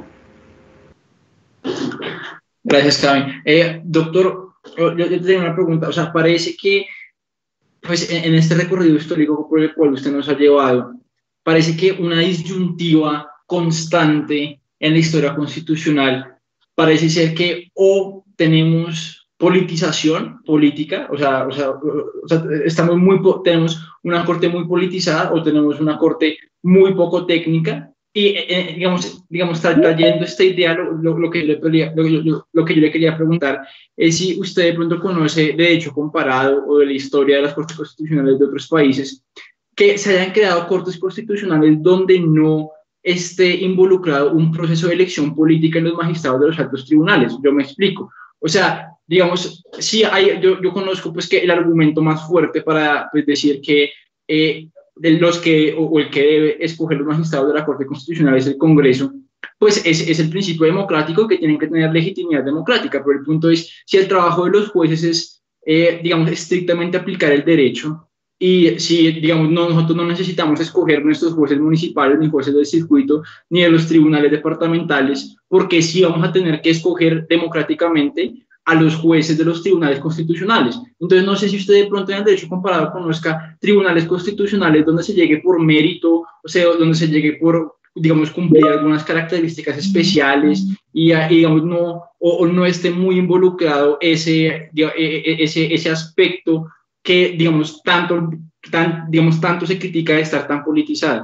Speaker 7: Gracias, Cami. Eh, doctor, yo, yo tengo una pregunta. O sea, parece que pues, en, en este recorrido histórico por el cual usted nos ha llevado, parece que una disyuntiva constante en la historia constitucional parece ser que o tenemos politización política, o sea, o sea, o sea estamos muy, tenemos una corte muy politizada o tenemos una corte muy poco técnica. Y, eh, digamos, digamos, trayendo esta idea, lo, lo, lo, que yo le, lo, lo, lo que yo le quería preguntar es si usted de pronto conoce de hecho comparado o de la historia de las cortes constitucionales de otros países, que se hayan creado cortes constitucionales donde no esté involucrado un proceso de elección política en los magistrados de los altos tribunales. Yo me explico. O sea, digamos, sí hay, yo, yo conozco pues que el argumento más fuerte para pues, decir que eh, de los que, o, o el que debe escoger los magistrados de la Corte Constitucional es el Congreso, pues es, es el principio democrático que tienen que tener legitimidad democrática, pero el punto es si el trabajo de los jueces es, eh, digamos, estrictamente aplicar el derecho, y si, digamos, no, nosotros no necesitamos escoger nuestros jueces municipales, ni jueces del circuito, ni de los tribunales departamentales, porque sí vamos a tener que escoger democráticamente a los jueces de los tribunales constitucionales. Entonces, no sé si usted de pronto en el derecho comparado conozca tribunales constitucionales donde se llegue por mérito, o sea, donde se llegue por, digamos, cumplir algunas características especiales y, y digamos, no, o, o no esté muy involucrado ese, ese, ese aspecto que, digamos, tanto, tan, digamos, tanto se critica de estar tan politizado.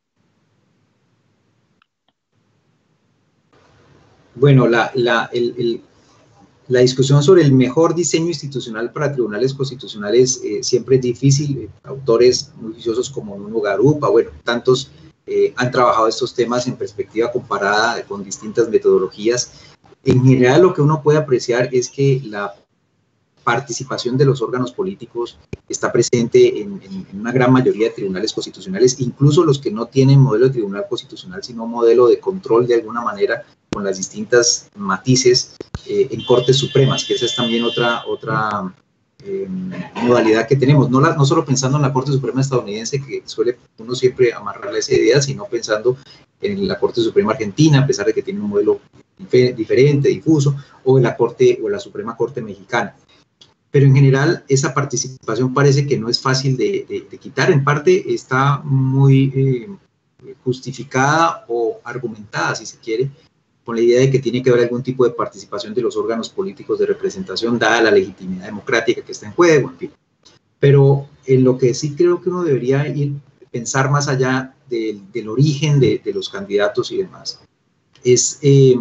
Speaker 2: Bueno, la, la, el, el, la discusión sobre el mejor diseño institucional para tribunales constitucionales eh, siempre es difícil. Autores muy juiciosos como Nuno Garupa, bueno, tantos eh, han trabajado estos temas en perspectiva comparada con distintas metodologías. En general, lo que uno puede apreciar es que la participación de los órganos políticos está presente en, en, en una gran mayoría de tribunales constitucionales, incluso los que no tienen modelo de tribunal constitucional, sino modelo de control de alguna manera con las distintas matices eh, en Cortes Supremas, que esa es también otra, otra eh, modalidad que tenemos, no, la, no solo pensando en la Corte Suprema estadounidense, que suele uno siempre amarrarle a esa idea, sino pensando en la Corte Suprema Argentina, a pesar de que tiene un modelo diferente, difuso, o en la Corte o la Suprema Corte Mexicana. Pero en general esa participación parece que no es fácil de, de, de quitar, en parte está muy eh, justificada o argumentada, si se quiere, con la idea de que tiene que haber algún tipo de participación de los órganos políticos de representación, dada la legitimidad democrática que está en juego, en fin. Pero en lo que sí creo que uno debería ir, pensar más allá del, del origen de, de los candidatos y demás, es eh,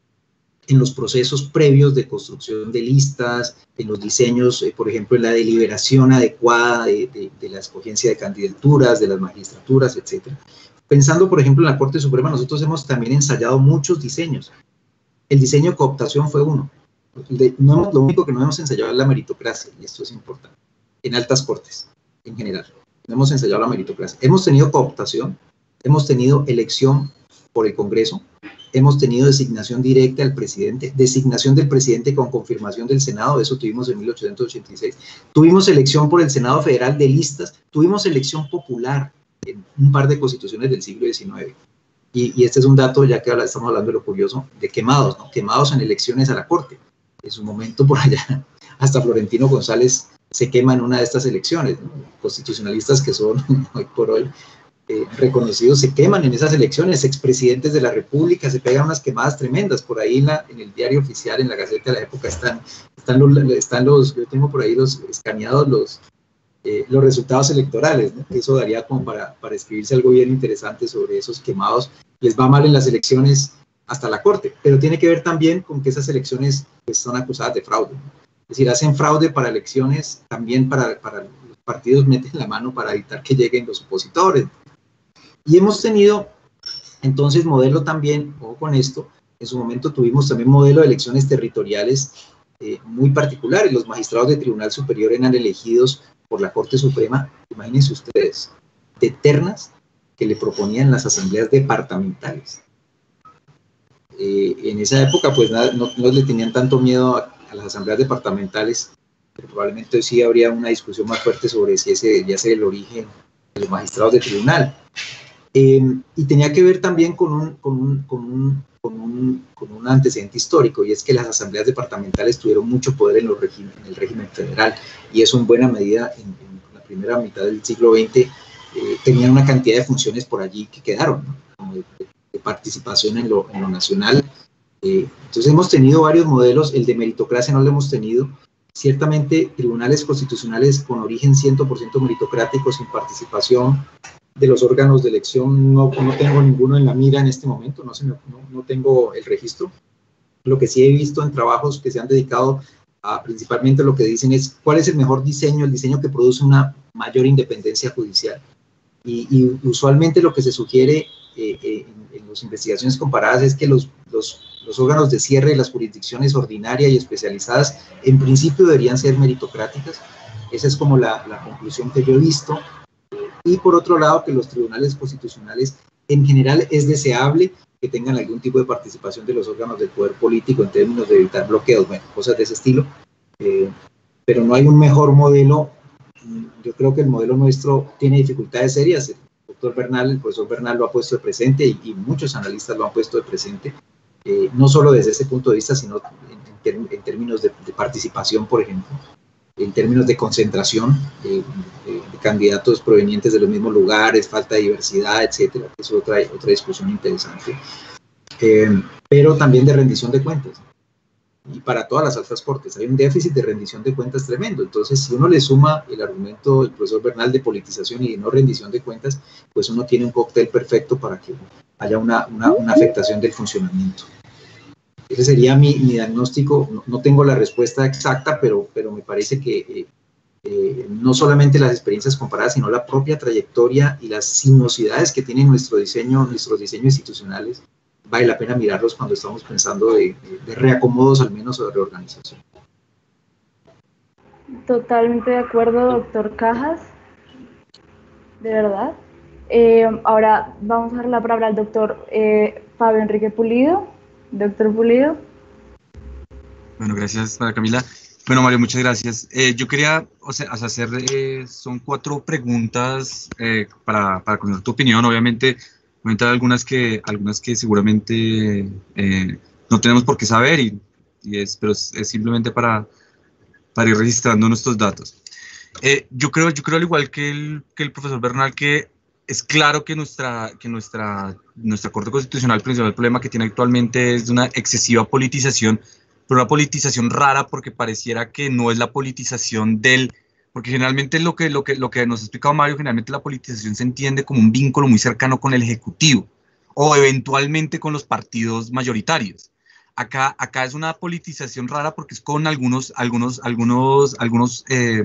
Speaker 2: en los procesos previos de construcción de listas, en los diseños, eh, por ejemplo, en la deliberación adecuada de, de, de la escogencia de candidaturas, de las magistraturas, etcétera. Pensando, por ejemplo, en la Corte Suprema, nosotros hemos también ensayado muchos diseños. El diseño de cooptación fue uno. De, no hemos, lo único que no hemos ensayado es la meritocracia, y esto es importante, en altas cortes, en general. No hemos ensayado la meritocracia. Hemos tenido cooptación, hemos tenido elección por el Congreso, hemos tenido designación directa del presidente, designación del presidente con confirmación del Senado, eso tuvimos en mil ochocientos ochenta y seis. Tuvimos elección por el Senado Federal de listas, tuvimos elección popular en un par de constituciones del siglo diecinueve. Y, y este es un dato, ya que estamos hablando de lo curioso, de quemados, ¿no? Quemados en elecciones a la Corte. En su momento por allá, hasta Florentino González se quema en una de estas elecciones, ¿no? Constitucionalistas que son hoy por hoy Eh, reconocidos se queman en esas elecciones, expresidentes de la República se pegan unas quemadas tremendas. Por ahí en, la, en el diario oficial, en la Gaceta de la época, están, están, los, están los, yo tengo por ahí los escaneados los, eh, los resultados electorales, ¿no? Eso daría como para, para escribirse algo bien interesante sobre esos quemados. Les va mal en las elecciones hasta la Corte, pero tiene que ver también con que esas elecciones pues, son acusadas de fraude, ¿no? Es decir, hacen fraude para elecciones, también para, para los partidos meten la mano para evitar que lleguen los opositores. Y hemos tenido, entonces, modelo también, ojo con esto, en su momento tuvimos también modelo de elecciones territoriales eh, muy particulares. Los magistrados de Tribunal Superior eran elegidos por la Corte Suprema, imagínense ustedes, de ternas que le proponían las asambleas departamentales. Eh, en esa época pues nada, no, no le tenían tanto miedo a, a las asambleas departamentales, pero probablemente sí habría una discusión más fuerte sobre si ese ya sea el origen de los magistrados de tribunal. Eh, y tenía que ver también con un, con, un, con, un, con, un, con un antecedente histórico, y es que las asambleas departamentales tuvieron mucho poder en, los régimen, en el régimen federal, y eso en buena medida en, en la primera mitad del siglo veinte eh, tenían una cantidad de funciones por allí que quedaron, ¿no? Como de, de participación en lo, en lo nacional. Eh, entonces hemos tenido varios modelos, el de meritocracia no lo hemos tenido. Ciertamente tribunales constitucionales con origen cien por ciento meritocrático, sin participación de los órganos de elección, no, no tengo ninguno en la mira en este momento, no, se me, no, no tengo el registro. Lo que sí he visto en trabajos que se han dedicado a, principalmente lo que dicen es cuál es el mejor diseño, el diseño que produce una mayor independencia judicial. Y, y usualmente lo que se sugiere eh, eh, en, en las investigaciones comparadas es que los, los, los órganos de cierre de las jurisdicciones ordinarias y especializadas en principio deberían ser meritocráticas. Esa es como la, la conclusión que yo he visto. Y por otro lado, que los tribunales constitucionales en general es deseable que tengan algún tipo de participación de los órganos del poder político en términos de evitar bloqueos, bueno, cosas de ese estilo, eh, pero no hay un mejor modelo. Yo creo que el modelo nuestro tiene dificultades serias. El doctor Bernal, el profesor Bernal lo ha puesto de presente y, y muchos analistas lo han puesto de presente, eh, no solo desde ese punto de vista, sino en, en, en términos de, de participación, por ejemplo, en términos de concentración eh, de, de candidatos provenientes de los mismos lugares, falta de diversidad, etcétera. Eso es otra, otra discusión interesante. Eh, pero también de rendición de cuentas. Y para todas las altas cortes hay un déficit de rendición de cuentas tremendo. Entonces, si uno le suma el argumento del profesor Bernal de politización y de no rendición de cuentas, pues uno tiene un cóctel perfecto para que haya una, una, una afectación del funcionamiento. Ese sería mi, mi diagnóstico. No, no tengo la respuesta exacta, pero, pero me parece que eh, eh, no solamente las experiencias comparadas, sino la propia trayectoria y las sinuosidades que tiene nuestro diseño, nuestros diseños institucionales, vale la pena mirarlos cuando estamos pensando de, de reacomodos al menos o de reorganización.
Speaker 4: Totalmente de acuerdo, doctor Cajas, de verdad. Eh, ahora vamos a dar la palabra al doctor eh, Fabio Enrique Pulido. Doctor Pulido.
Speaker 1: Bueno, gracias, María Camila. Bueno, Mario, muchas gracias. Eh, yo quería o sea, hacer, eh, son cuatro preguntas eh, para, para conocer tu opinión. Obviamente, obviamente hay algunas que, algunas que seguramente eh, no tenemos por qué saber, y, y es, pero es, es simplemente para, para ir registrando nuestros datos. Eh, yo, creo, yo creo, al igual que el, que el profesor Bernal, que es claro que nuestra, que nuestra, nuestra Corte Constitucional, el principal problema que tiene actualmente es de una excesiva politización, pero una politización rara, porque pareciera que no es la politización del... Porque generalmente lo que, lo, que, lo que nos ha explicado Mario, generalmente la politización se entiende como un vínculo muy cercano con el Ejecutivo, o eventualmente con los partidos mayoritarios. Acá, acá es una politización rara porque es con algunos, algunos, algunos, algunos eh,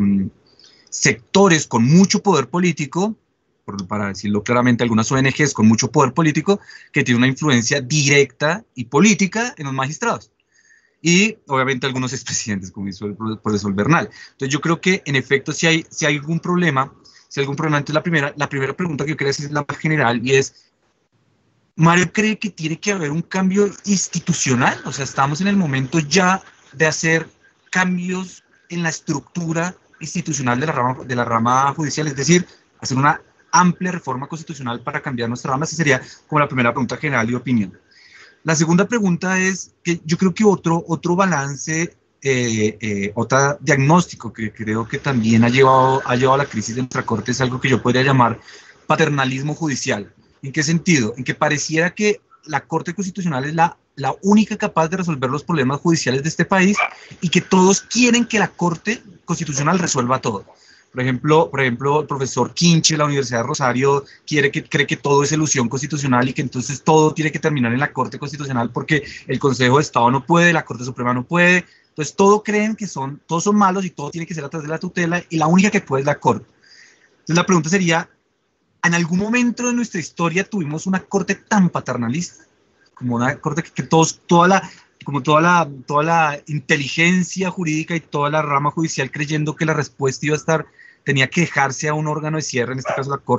Speaker 1: sectores con mucho poder político, para decirlo claramente, algunas O N Ges con mucho poder político que tienen una influencia directa y política en los magistrados. Y obviamente algunos expresidentes, como hizo el profesor Bernal. Entonces yo creo que en efecto si hay, si hay algún problema, si hay algún problema, entonces la primera, la primera pregunta que yo quería hacer es la más general, y es, ¿Mario cree que tiene que haber un cambio institucional? O sea, estamos en el momento ya de hacer cambios en la estructura institucional de la rama, de la rama judicial, es decir, hacer una amplia reforma constitucional para cambiar nuestra rama. Esa sería como la primera pregunta general y opinión. La segunda pregunta es que yo creo que otro, otro balance, eh, eh, otro diagnóstico que creo que también ha llevado, ha llevado a la crisis de nuestra Corte es algo que yo podría llamar paternalismo judicial. ¿En qué sentido? En que pareciera que la Corte Constitucional es la, la única capaz de resolver los problemas judiciales de este país y que todos quieren que la Corte Constitucional resuelva todo. Por ejemplo, por ejemplo, el profesor Quinche de la Universidad de Rosario quiere que, cree que todo es elusión constitucional y que entonces todo tiene que terminar en la Corte Constitucional porque el Consejo de Estado no puede, la Corte Suprema no puede. Entonces, todos creen que son, todos son malos y todo tiene que ser a través de la tutela y la única que puede es la Corte. Entonces, la pregunta sería, ¿en algún momento de nuestra historia tuvimos una Corte tan paternalista? Como una Corte que, que todos, toda la... como toda la, toda la inteligencia jurídica y toda la rama judicial creyendo que la respuesta iba a estar, tenía que dejarse a un órgano de cierre, en este caso la Corte.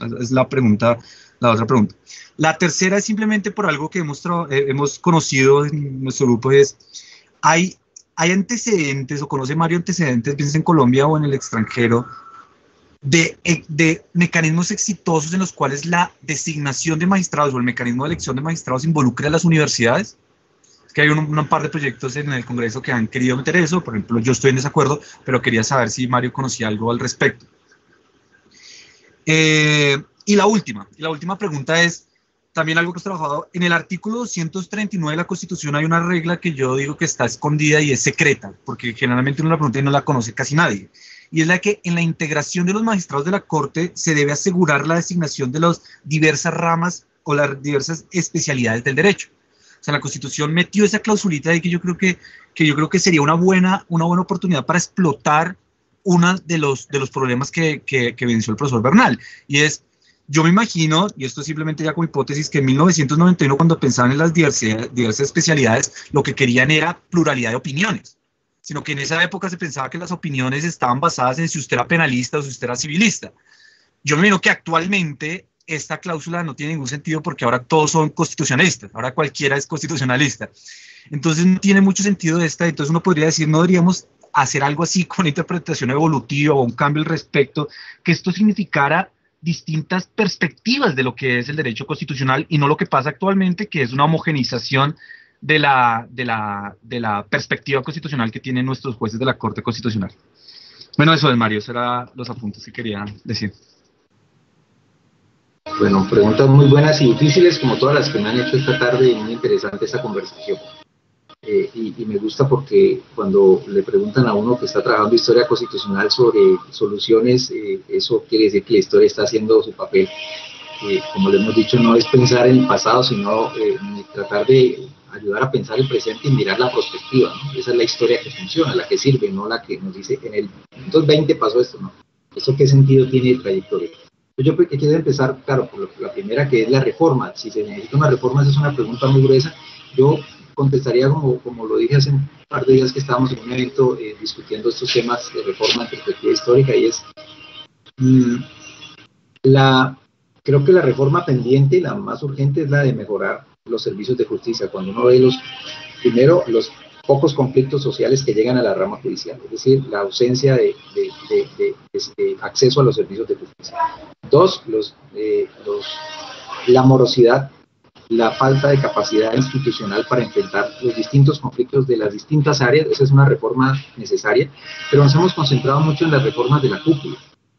Speaker 1: es la pregunta, la otra pregunta. La tercera es simplemente por algo que hemos, eh, hemos conocido en nuestro grupo, es, ¿hay, hay antecedentes, o conoce Mario antecedentes, piensa en Colombia o en el extranjero, de, de mecanismos exitosos en los cuales la designación de magistrados o el mecanismo de elección de magistrados involucre a las universidades? Es que hay un, un par de proyectos en el Congreso que han querido meter eso, por ejemplo, yo estoy en desacuerdo, pero quería saber si Mario conocía algo al respecto. Eh, y la última, y la última pregunta es, también algo que hemos trabajado, en el artículo doscientos treinta y nueve de la Constitución hay una regla que yo digo que está escondida y es secreta, porque generalmente uno la pregunta y no la conoce casi nadie, y es la que en la integración de los magistrados de la Corte se debe asegurar la designación de las diversas ramas o las diversas especialidades del derecho. O sea, la Constitución metió esa clausulita ahí que yo creo que, que, yo creo que sería una buena, una buena oportunidad para explotar uno de los, de los problemas que, que, que venció el profesor Bernal, y es, yo me imagino, y esto es simplemente ya como hipótesis, que en mil novecientos noventa y uno cuando pensaban en las diversidad, diversas especialidades, lo que querían era pluralidad de opiniones, sino que en esa época se pensaba que las opiniones estaban basadas en si usted era penalista o si usted era civilista. Yo me imagino que actualmente esta cláusula no tiene ningún sentido porque ahora todos son constitucionalistas, ahora cualquiera es constitucionalista. Entonces no tiene mucho sentido esta, entonces uno podría decir, no deberíamos hacer algo así con interpretación evolutiva o un cambio al respecto, que esto significara distintas perspectivas de lo que es el derecho constitucional y no lo que pasa actualmente, que es una homogenización de la, de la, de la perspectiva constitucional que tienen nuestros jueces de la Corte Constitucional. Bueno, eso es, Mario, esos eran los apuntes que quería decir.
Speaker 2: Bueno, preguntas muy buenas y difíciles, como todas las que me han hecho esta tarde, y muy interesante esta conversación. Eh, y, y me gusta porque cuando le preguntan a uno que está trabajando historia constitucional sobre soluciones, eh, eso quiere decir que la historia está haciendo su papel. Eh, como le hemos dicho, no es pensar en el pasado, sino eh, tratar de ayudar a pensar el presente y mirar la perspectiva, ¿no? Esa es la historia que funciona, la que sirve, no la que nos dice en el quinientos veinte pasó esto, ¿no? ¿Eso qué sentido tiene de trayectoria? Yo creo que quiero empezar, claro, por la primera, que es la reforma. Si se necesita una reforma, esa es una pregunta muy gruesa. Yo contestaría como, como lo dije hace un par de días que estábamos en un evento eh, discutiendo estos temas de reforma en perspectiva histórica, y es mmm, la, creo que la reforma pendiente, la más urgente, es la de mejorar los servicios de justicia. Cuando uno ve los, primero, los pocos conflictos sociales que llegan a la rama judicial, es decir, la ausencia de, de, de, de, de, de acceso a los servicios de justicia. Dos, los, eh, los, la morosidad, la falta de capacidad institucional para enfrentar los distintos conflictos de las distintas áreas. Esa es una reforma necesaria, pero nos hemos concentrado mucho en las reformas de la cúpula.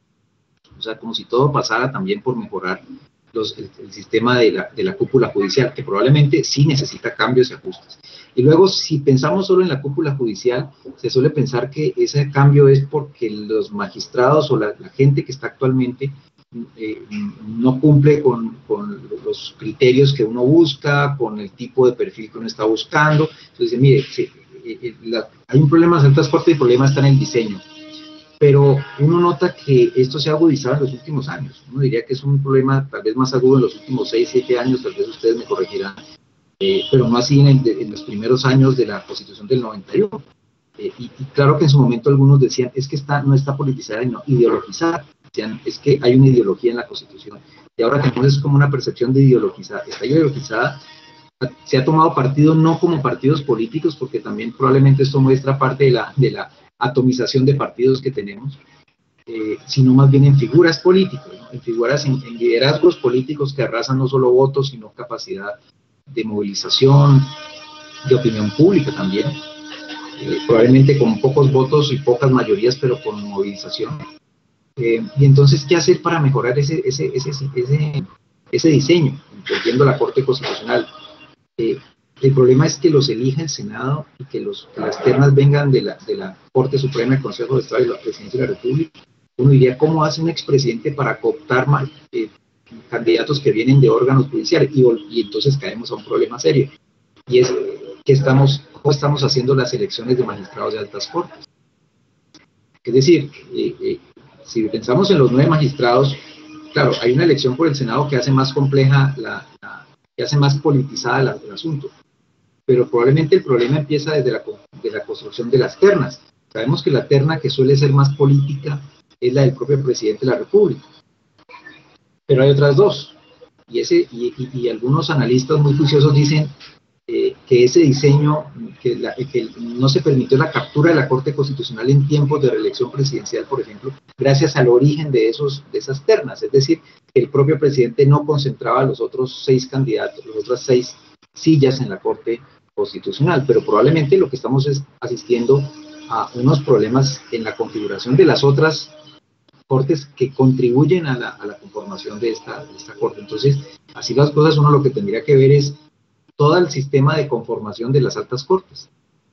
Speaker 2: O sea, como si todo pasara también por mejorar los, el, el sistema de la, de la cúpula judicial, que probablemente sí necesita cambios y ajustes. Y luego, si pensamos solo en la cúpula judicial, se suele pensar que ese cambio es porque los magistrados o la, la gente que está actualmente Eh, no cumple con, con los criterios que uno busca, con el tipo de perfil que uno está buscando. Entonces, mire, sí, eh, la, hay un problema en las altas cortes y el problema está en el diseño. Pero uno nota que esto se ha agudizado en los últimos años. Uno diría que es un problema tal vez más agudo en los últimos seis, siete años, tal vez ustedes me corregirán, eh, pero no así en, el, en los primeros años de la Constitución del noventa y uno. Eh, y, y claro que en su momento algunos decían, es que está, no está politizada y no ideologizada. Es que hay una ideología en la Constitución, y ahora tenemos como una percepción de ideologizada. Está ideologizada, se ha tomado partido no como partidos políticos, porque también probablemente esto muestra parte de la, de la atomización de partidos que tenemos, eh, sino más bien en figuras políticas, ¿no? En figuras, en, en liderazgos políticos que arrasan no solo votos, sino capacidad de movilización, de opinión pública también, eh, probablemente con pocos votos y pocas mayorías, pero con movilización. Eh, y entonces, ¿qué hacer para mejorar ese, ese, ese, ese, ese diseño? Entiendo la Corte Constitucional. Eh, el problema es que los elija el Senado y que, los, que las ternas vengan de la, de la Corte Suprema, el Consejo de Estado y la Presidencia de la República. Uno diría, ¿cómo hace un expresidente para cooptar mal, eh, candidatos que vienen de órganos judiciales? Y, y entonces caemos a un problema serio. Y es que estamos, ¿cómo estamos haciendo las elecciones de magistrados de altas cortes? Es decir, eh, eh, si pensamos en los nueve magistrados, claro, hay una elección por el Senado que hace más compleja, la, la, que hace más politizada la, el asunto, pero probablemente el problema empieza desde la, de la construcción de las ternas. Sabemos que la terna que suele ser más política es la del propio presidente de la República. pero hay otras dos, y, ese, y, y, y algunos analistas muy juiciosos dicen eh, que ese diseño, que, la, que no se permitió la captura de la Corte Constitucional en tiempos de reelección presidencial, por ejemplo, gracias al origen de, esos, de esas ternas, es decir, que el propio presidente no concentraba a los otros seis candidatos, las otras seis sillas en la Corte Constitucional, pero probablemente lo que estamos es asistiendo a unos problemas en la configuración de las otras cortes que contribuyen a la, a la conformación de esta, de esta corte. Entonces, así las cosas, uno lo que tendría que ver es todo el sistema de conformación de las altas cortes.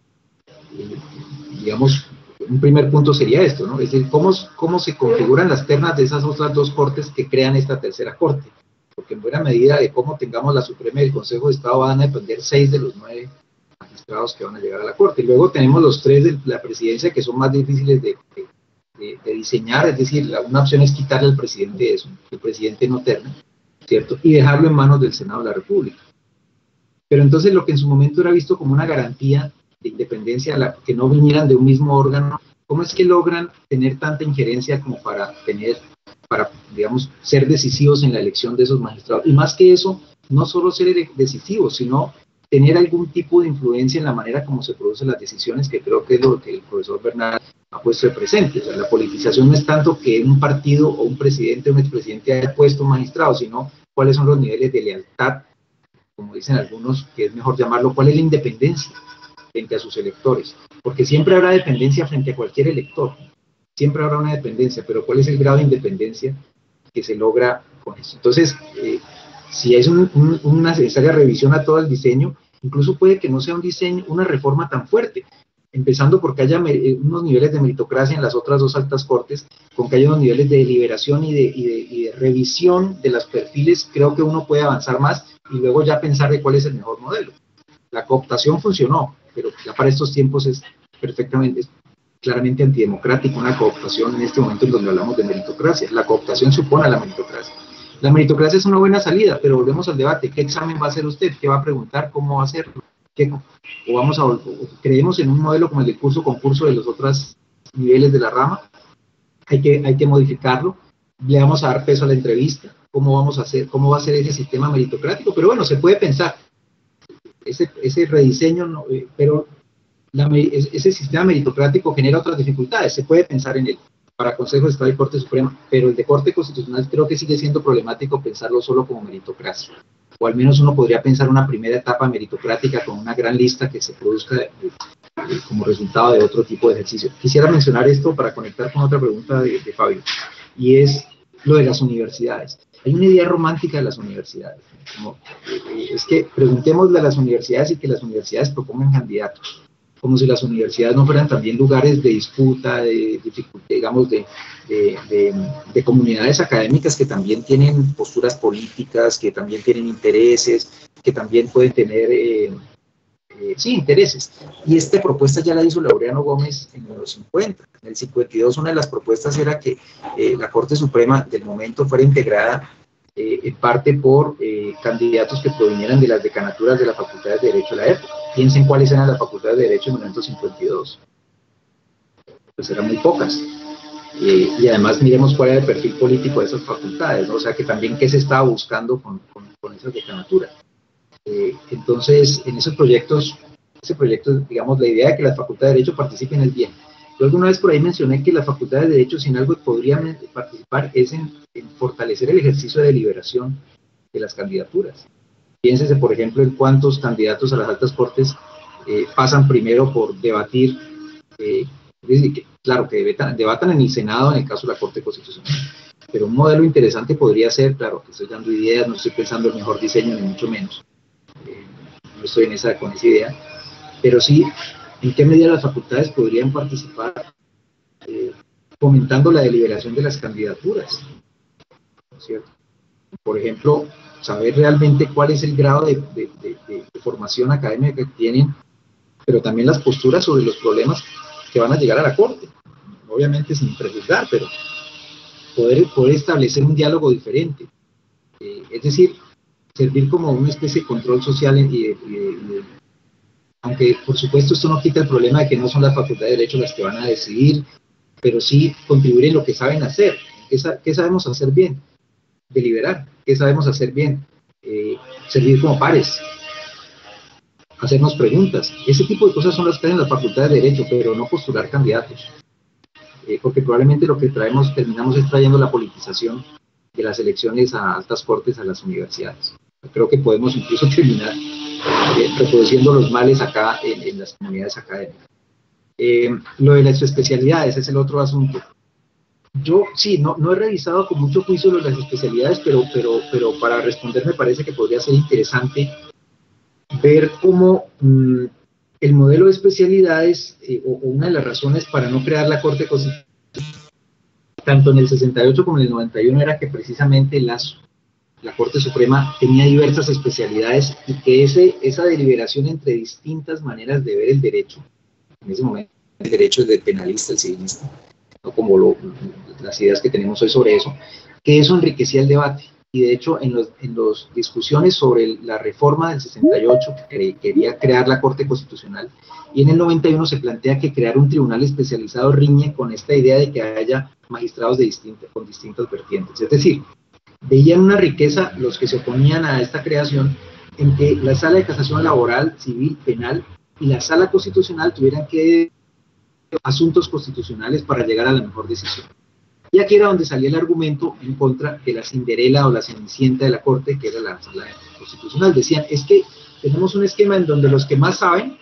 Speaker 2: Y, digamos, un primer punto sería esto, ¿no? Es decir, cómo, cómo se configuran las ternas de esas otras dos cortes que crean esta tercera corte. Porque en buena medida de cómo tengamos la Suprema y el Consejo de Estado van a depender seis de los nueve magistrados que van a llegar a la Corte. Y luego tenemos los tres de la presidencia que son más difíciles de, de, de, de diseñar, es decir, la, una opción es quitarle al presidente eso, que el presidente no terna, ¿cierto? Y dejarlo en manos del Senado de la República. Pero entonces lo que en su momento era visto como una garantía de independencia, la, que no vinieran de un mismo órgano, ¿cómo es que logran tener tanta injerencia como para tener para, digamos, ser decisivos en la elección de esos magistrados? Y más que eso, no solo ser decisivos, sino tener algún tipo de influencia en la manera como se producen las decisiones, que creo que es lo que el profesor Bernal ha puesto de presente. O sea, la politización no es tanto que un partido o un presidente o un expresidente haya puesto un magistrado, sino cuáles son los niveles de lealtad, como dicen algunos, que es mejor llamarlo, cuál es la independencia frente a sus electores. Porque siempre habrá dependencia frente a cualquier elector. Siempre habrá una dependencia, pero ¿cuál es el grado de independencia que se logra con eso? Entonces, eh, si es un, un, una necesaria revisión a todo el diseño, incluso puede que no sea un diseño, una reforma tan fuerte, empezando porque haya unos niveles de meritocracia en las otras dos altas cortes, con que haya unos niveles de deliberación y de, y de, y de revisión de los perfiles, creo que uno puede avanzar más y luego ya pensar de cuál es el mejor modelo. La cooptación funcionó, pero ya para estos tiempos es perfectamente... claramente antidemocrático, una cooptación en este momento en donde hablamos de meritocracia. La cooptación supone a la meritocracia. La meritocracia es una buena salida, pero volvemos al debate. ¿Qué examen va a hacer usted? ¿Qué va a preguntar? ¿Cómo va a hacerlo? ¿Qué, o vamos a, o creemos en un modelo como el del curso-concurso de los otros niveles de la rama? Hay que, hay que modificarlo. Le vamos a dar peso a la entrevista. ¿Cómo vamos a hacer? ¿Cómo va a ser ese sistema meritocrático? Pero bueno, se puede pensar. Ese, ese rediseño, no, eh, pero... La, ese sistema meritocrático genera otras dificultades, se puede pensar en él para Consejo de Estado y Corte Suprema, pero el de Corte Constitucional creo que sigue siendo problemático pensarlo solo como meritocracia, o al menos uno podría pensar una primera etapa meritocrática con una gran lista que se produzca de, de, de, como resultado de otro tipo de ejercicio. Quisiera mencionar esto para conectar con otra pregunta de, de Fabio, y es lo de las universidades. Hay una idea romántica de las universidades, como, eh, es que preguntémosle a las universidades y que las universidades propongan candidatos, como si las universidades no fueran también lugares de disputa, de dificultad, digamos, de, de, de, de comunidades académicas que también tienen posturas políticas, que también tienen intereses, que también pueden tener, eh, eh, sí, intereses. Y esta propuesta ya la hizo Laureano Gómez en los cincuenta. En el cincuenta y dos una de las propuestas era que eh, la Corte Suprema del momento fuera integrada Eh, en parte por eh, candidatos que provinieran de las decanaturas de las facultades de Derecho de la época. Piensen cuáles eran las facultades de Derecho en mil novecientos cincuenta y dos. Pues eran muy pocas. Eh, y además miremos cuál era el perfil político de esas facultades, ¿no? O sea, que también qué se estaba buscando con, con, con esas decanaturas. Eh, entonces, en esos proyectos, ese proyecto, digamos, la idea de que las facultades de Derecho participen es bien. Yo alguna vez por ahí mencioné que las facultades de Derecho, sin algo podrían participar, es en, en fortalecer el ejercicio de deliberación de las candidaturas. Piénsese, por ejemplo, en cuántos candidatos a las altas cortes eh, pasan primero por debatir, eh, es decir, que, claro, que debatan, debatan en el Senado en el caso de la Corte Constitucional. Pero un modelo interesante podría ser, claro, que estoy dando ideas, no estoy pensando en el mejor diseño, ni mucho menos. Eh, no estoy en esa, con esa idea, pero sí, ¿en qué medida las facultades podrían participar eh, fomentando la deliberación de las candidaturas? ¿Cierto? Por ejemplo, saber realmente cuál es el grado de, de, de, de formación académica que tienen, pero también las posturas sobre los problemas que van a llegar a la Corte. Obviamente sin prejuzgar, pero poder, poder establecer un diálogo diferente. Eh, es decir, servir como una especie de control social y de, y de, y de aunque por supuesto esto no quita el problema de que no son las facultades de Derecho las que van a decidir, pero sí contribuir en lo que saben hacer, qué, qué sabemos hacer bien. deliberar, qué sabemos hacer bien, eh, servir como pares, hacernos preguntas. Ese tipo de cosas son las que hay en la Facultad de Derecho, pero no postular candidatos. Eh, porque probablemente lo que traemos, terminamos es trayendo la politización de las elecciones a altas cortes a las universidades. Creo que podemos incluso terminar eh, reproduciendo los males acá en, en las comunidades académicas. Eh, lo de las especialidades es el otro asunto. Yo sí, no, no he revisado con mucho juicio lo de las especialidades, pero, pero, pero para responder me parece que podría ser interesante ver cómo mmm, el modelo de especialidades, eh, o, o una de las razones para no crear la Corte Constitucional, tanto en el sesenta y ocho como en el noventa y uno, era que precisamente las, la Corte Suprema tenía diversas especialidades y que ese, esa deliberación entre distintas maneras de ver el derecho, en ese momento el derecho es del penalista, el civilista, no como lo, las ideas que tenemos hoy sobre eso, que eso enriquecía el debate. Y de hecho, en las en los discusiones sobre la reforma del sesenta y ocho, que quería crear la Corte Constitucional, y en el noventa y uno se plantea que crear un tribunal especializado riñe con esta idea de que haya magistrados de distintas, con distintas vertientes. Es decir, veían una riqueza los que se oponían a esta creación en que la Sala de Casación Laboral, Civil, Penal y la Sala Constitucional tuvieran que asuntos constitucionales para llegar a la mejor decisión. Y aquí era donde salía el argumento en contra de la Cinderela o la Cenicienta de la Corte, que era la Sala Constitucional. Decían, es que tenemos un esquema en donde los que más saben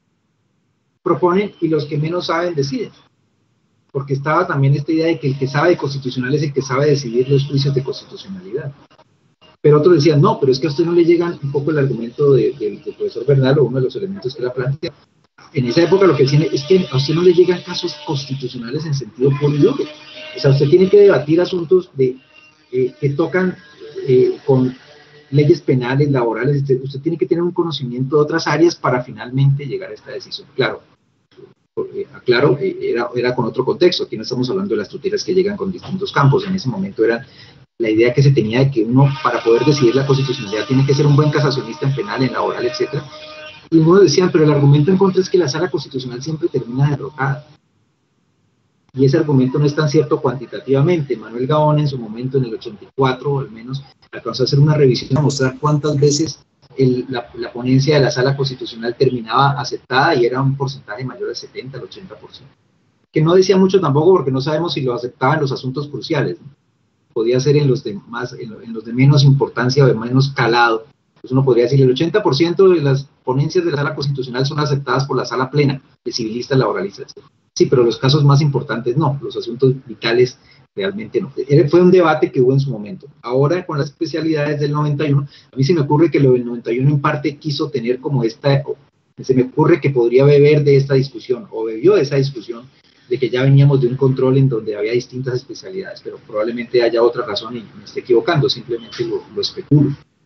Speaker 2: proponen y los que menos saben deciden. Porque estaba también esta idea de que el que sabe de constitucional es el que sabe decidir los juicios de constitucionalidad. Pero otros decían, no, pero es que a usted no le llegan un poco el argumento de, de, del profesor Bernal, o uno de los elementos que la plantea. En esa época lo que decían es que a usted no le llegan casos constitucionales en sentido puro y duro. O sea, usted tiene que debatir asuntos de, eh, que tocan eh, con leyes penales, laborales, usted, usted tiene que tener un conocimiento de otras áreas para finalmente llegar a esta decisión. Claro, eh, aclaro, eh, era, era con otro contexto, aquí no estamos hablando de las tutelas que llegan con distintos campos, en ese momento era la idea que se tenía de que uno, para poder decidir la constitucionalidad, tiene que ser un buen casacionista en penal, en laboral, etcétera. Y unos decían, pero el argumento en contra es que la Sala Constitucional siempre termina derrotada. Y ese argumento no es tan cierto cuantitativamente. Manuel Gaón en su momento, en el ochenta y cuatro, al menos, alcanzó a hacer una revisión a mostrar cuántas veces el, la, la ponencia de la Sala Constitucional terminaba aceptada y era un porcentaje mayor del setenta al ochenta por ciento. Que no decía mucho tampoco porque no sabemos si lo aceptaban los asuntos cruciales, ¿no? Podía ser en los de, más, en, en los de menos importancia o de menos calado. Pues uno podría decir el ochenta por ciento de las ponencias de la Sala Constitucional son aceptadas por la Sala Plena, de civilistas, laboralistas, etcétera. Sí, pero los casos más importantes no, los asuntos vitales realmente no. Fue un debate que hubo en su momento. Ahora, con las especialidades del noventa y uno, a mí se me ocurre que lo del noventa y uno en parte quiso tener como esta, se me ocurre que podría beber de esta discusión, o bebió de esa discusión, de que ya veníamos de un control en donde había distintas especialidades, pero probablemente haya otra razón y me esté equivocando, simplemente lo, lo especulo.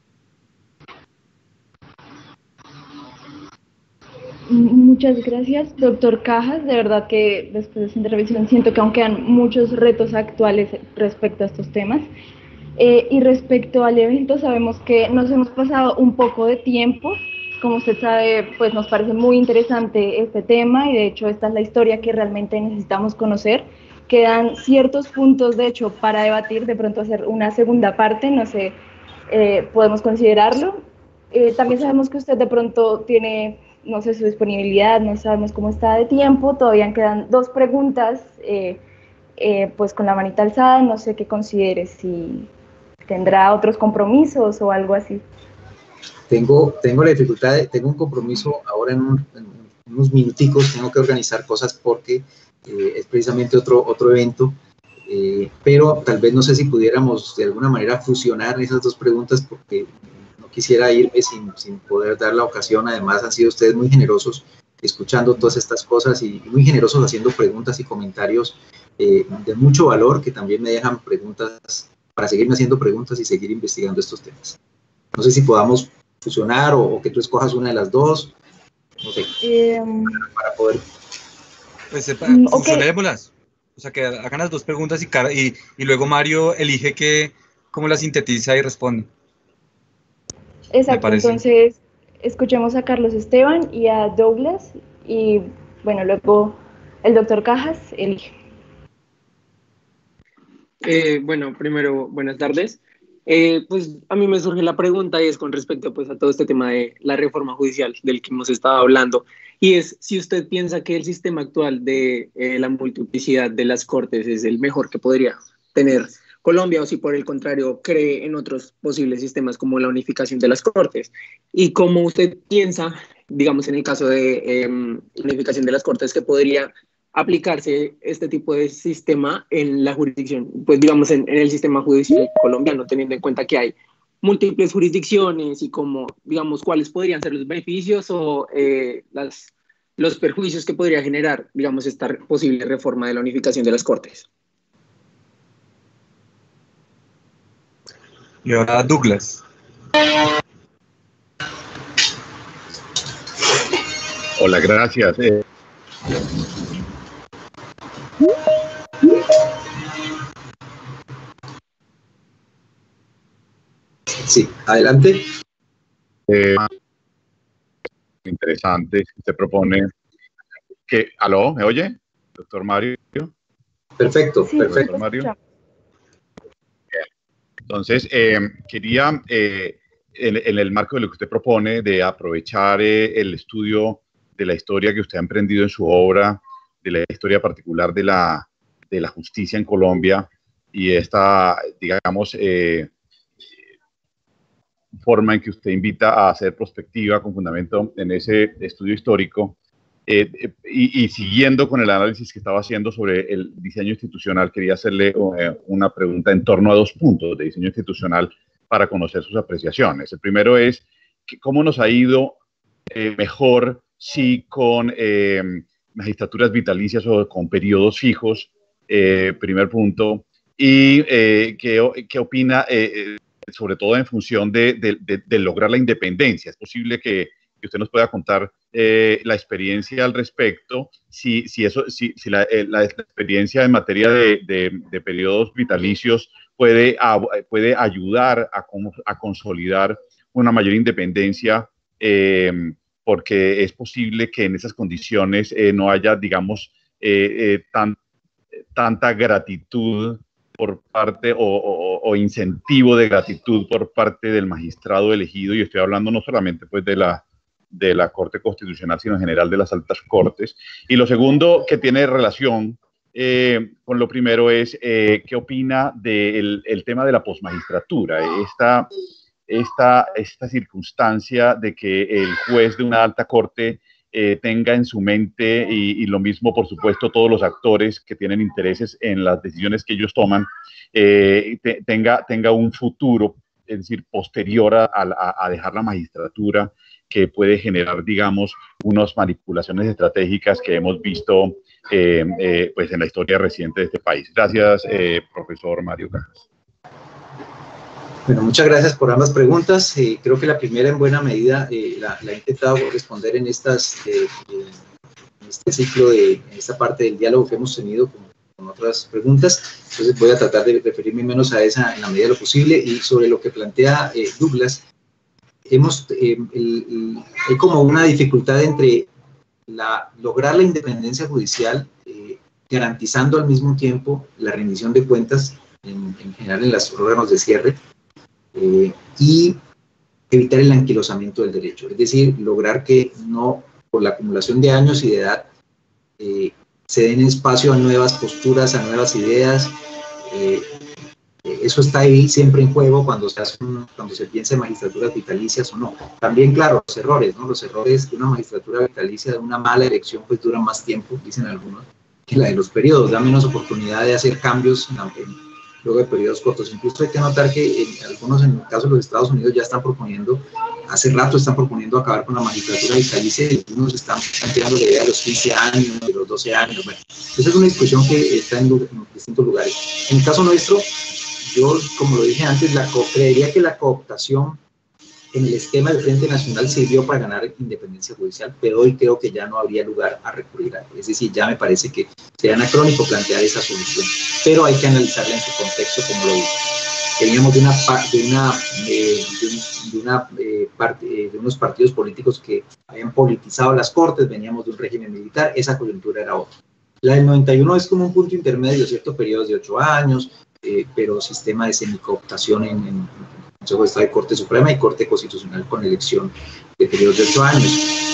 Speaker 4: Muchas gracias, doctor Cajas. De verdad que después de esta intervención siento que aún quedan muchos retos actuales respecto a estos temas. Eh, y respecto al evento, sabemos que nos hemos pasado un poco de tiempo. Como usted sabe, pues nos parece muy interesante este tema y de hecho esta es la historia que realmente necesitamos conocer. Quedan ciertos puntos, de hecho, para debatir, de pronto hacer una segunda parte, no sé, eh, podemos considerarlo. Eh, también sabemos que usted de pronto tiene, no sé, su disponibilidad, no sabemos cómo está de tiempo, todavía quedan dos preguntas, eh, eh, pues con la manita alzada, no sé qué considere, si tendrá otros compromisos o algo así.
Speaker 2: Tengo, tengo la dificultad, de, tengo un compromiso ahora en, un, en unos minuticos, tengo que organizar cosas porque eh, es precisamente otro, otro evento, eh, pero tal vez no sé si pudiéramos de alguna manera fusionar esas dos preguntas porque no quisiera irme sin, sin poder dar la ocasión. Además han sido ustedes muy generosos escuchando todas estas cosas y muy generosos haciendo preguntas y comentarios eh, de mucho valor que también me dejan preguntas para seguirme haciendo preguntas y seguir investigando estos temas. No sé si podamos fusionar o, o que tú escojas una de las dos, no sé, eh, para, para poder...
Speaker 1: Pues sepa, okay. Fusionémoslas, o sea, que hagan las dos preguntas y, y, y luego Mario elige que, cómo las sintetiza y responde.
Speaker 4: Exacto, entonces escuchemos a Carlos Esteban y a Douglas y bueno, luego el doctor Cajas elige.
Speaker 8: Eh, bueno, primero, buenas tardes. Eh, pues a mí me surge la pregunta y es con respecto pues a todo este tema de la reforma judicial del que hemos estado hablando, y es si usted piensa que el sistema actual de eh, la multiplicidad de las cortes es el mejor que podría tener Colombia, o si por el contrario cree en otros posibles sistemas como la unificación de las cortes, y cómo usted piensa, digamos en el caso de eh, unificación de las cortes, que podría aplicarse este tipo de sistema en la jurisdicción, pues digamos en, en el sistema judicial colombiano, teniendo en cuenta que hay múltiples jurisdicciones y como, digamos, cuáles podrían ser los beneficios o eh, las, los perjuicios que podría generar, digamos, esta posible reforma de la unificación de las cortes.
Speaker 1: Y ahora Douglas.
Speaker 9: Hola, gracias. Eh,
Speaker 2: Sí, adelante.
Speaker 9: Eh, interesante. Usted propone que... ¿Aló? ¿Me oye? Doctor Mario.
Speaker 2: Perfecto,
Speaker 4: Sí,
Speaker 2: perfecto.
Speaker 9: Doctor Mario. Entonces, eh, quería, eh, en, en el marco de lo que usted propone, de aprovechar eh, el estudio de la historia que usted ha emprendido en su obra, de la historia particular de la, de la justicia en Colombia y esta, digamos, eh, forma en que usted invita a hacer prospectiva con fundamento en ese estudio histórico, eh, y, y siguiendo con el análisis que estaba haciendo sobre el diseño institucional, quería hacerle eh, una pregunta en torno a dos puntos de diseño institucional para conocer sus apreciaciones. El primero es, ¿cómo nos ha ido eh, mejor si con eh, magistraturas vitalicias o con periodos fijos? Eh, primer punto. Y eh, ¿qué, qué opina eh, sobre todo en función de, de, de, de lograr la independencia? ¿Es posible que, que usted nos pueda contar eh, la experiencia al respecto? Si, si, eso, si, si la, la, la experiencia en materia de, de, de periodos vitalicios puede, a, puede ayudar a, a consolidar una mayor independencia, eh, porque es posible que en esas condiciones eh, no haya, digamos, eh, eh, tan, tanta gratitud por parte o, o, o incentivo de gratitud por parte del magistrado elegido, y estoy hablando no solamente pues de la, de la Corte Constitucional, sino en general de las altas cortes. Y lo segundo que tiene relación eh, con lo primero es eh, ¿qué opina del el tema de la posmagistratura? Esta, esta, esta circunstancia de que el juez de una alta corte Eh, tenga en su mente, y, y lo mismo, por supuesto, todos los actores que tienen intereses en las decisiones que ellos toman, eh, te, tenga, tenga un futuro, es decir, posterior a, a, a dejar la magistratura, que puede generar, digamos, unas manipulaciones estratégicas que hemos visto eh, eh, pues en la historia reciente de este país. Gracias, eh, profesor Mario Cajas.
Speaker 2: Bueno, muchas gracias por ambas preguntas. Eh, creo que la primera en buena medida eh, la, la he intentado responder en, estas, eh, en este ciclo, de, en esta parte del diálogo que hemos tenido con, con otras preguntas. Entonces voy a tratar de referirme menos a esa en la medida de lo posible. Y sobre lo que plantea eh, Douglas, hemos, eh, el, el, hay como una dificultad entre la, lograr la independencia judicial, eh, garantizando al mismo tiempo la rendición de cuentas, en, en general en los órganos de cierre, Eh, y evitar el anquilosamiento del derecho, es decir, lograr que no, por la acumulación de años y de edad, eh, se den espacio a nuevas posturas, a nuevas ideas. Eh, eso está ahí siempre en juego cuando se, hace un, cuando se piensa en magistraturas vitalicias o no. También, claro, los errores, ¿no? Los errores de una magistratura vitalicia, de una mala elección, pues duran más tiempo, dicen algunos, que la de los periodos, da menos oportunidad de hacer cambios en la, en, luego de periodos cortos. Incluso hay que notar que en algunos, en el caso de los Estados Unidos, ya están proponiendo, hace rato están proponiendo acabar con la magistratura vitalicia, y algunos están planteando la idea de los quince años, de los doce años. Bueno, esa es una discusión que está en, en distintos lugares. En el caso nuestro, yo, como lo dije antes, la creería que la cooptación en el esquema del Frente Nacional sirvió para ganar independencia judicial, pero hoy creo que ya no habría lugar a recurrir a él. Es decir, ya me parece que sería anacrónico plantear esa solución, pero hay que analizarla en su contexto, como lo dije. Veníamos de, una, de, una, eh, de, un, de, una, eh, parte, eh, de unos partidos políticos que habían politizado las cortes, veníamos de un régimen militar, esa coyuntura era otra. La del noventa y uno es como un punto intermedio, ciertos periodos de ocho años, eh, pero sistema de semicooptación en, en, en el Consejo de Estado y Corte Suprema y Corte Constitucional con elección de periodos de ocho años.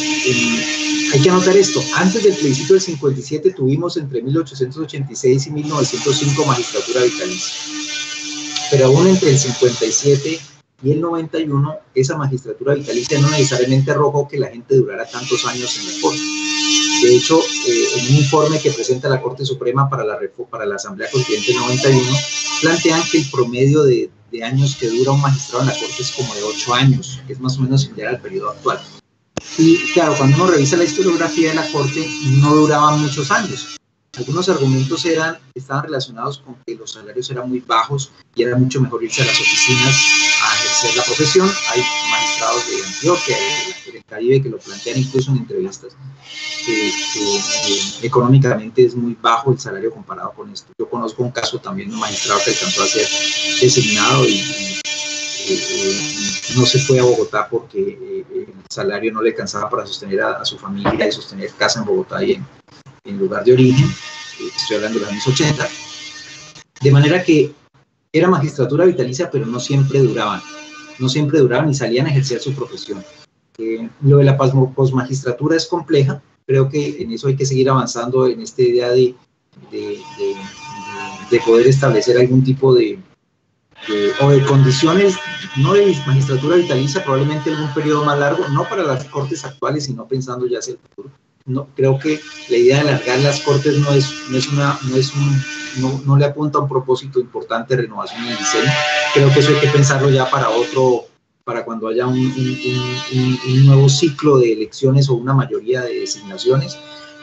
Speaker 2: Eh, hay que anotar esto, antes del plebiscito del cincuenta y siete tuvimos entre mil ochocientos ochenta y seis y mil novecientos cinco magistratura vitalicia, pero aún entre el cincuenta y siete y el noventa y uno, esa magistratura vitalicia no necesariamente arrojó que la gente durara tantos años en la Corte. De hecho, eh, en un informe que presenta la Corte Suprema para la, para la Asamblea Constituyente noventa y uno, plantean que el promedio de, de años que dura un magistrado en la Corte es como de ocho años, que es más o menos similar al periodo actual. Y claro, cuando uno revisa la historiografía de la Corte, no duraban muchos años. Algunos argumentos eran, estaban relacionados con que los salarios eran muy bajos y era mucho mejor irse a las oficinas a ejercer la profesión. Hay magistrados de Antioquia, de, del Caribe, que lo plantean incluso en entrevistas, que, que eh, económicamente es muy bajo el salario comparado con esto. Yo conozco un caso también de un magistrado que alcanzó a ser designado y, y eh, no se fue a Bogotá porque eh, el salario no le alcanzaba para sostener a, a su familia y sostener casa en Bogotá y en en lugar de origen, eh, estoy hablando de los años ochenta, de manera que era magistratura vitalicia, pero no siempre duraban, no siempre duraban y salían a ejercer su profesión. Eh, lo de la posmagistratura es compleja, creo que en eso hay que seguir avanzando en esta idea de, de, de, de poder establecer algún tipo de, de, o de condiciones, no de magistratura vitalicia, probablemente en un periodo más largo, no para las cortes actuales, sino pensando ya hacia el futuro. No, creo que la idea de alargar las cortes no es, no es una, no es un, no, no le apunta a un propósito importante de renovación y diseño. Creo que eso hay que pensarlo ya para otro, para cuando haya un, un, un, un nuevo ciclo de elecciones o una mayoría de designaciones.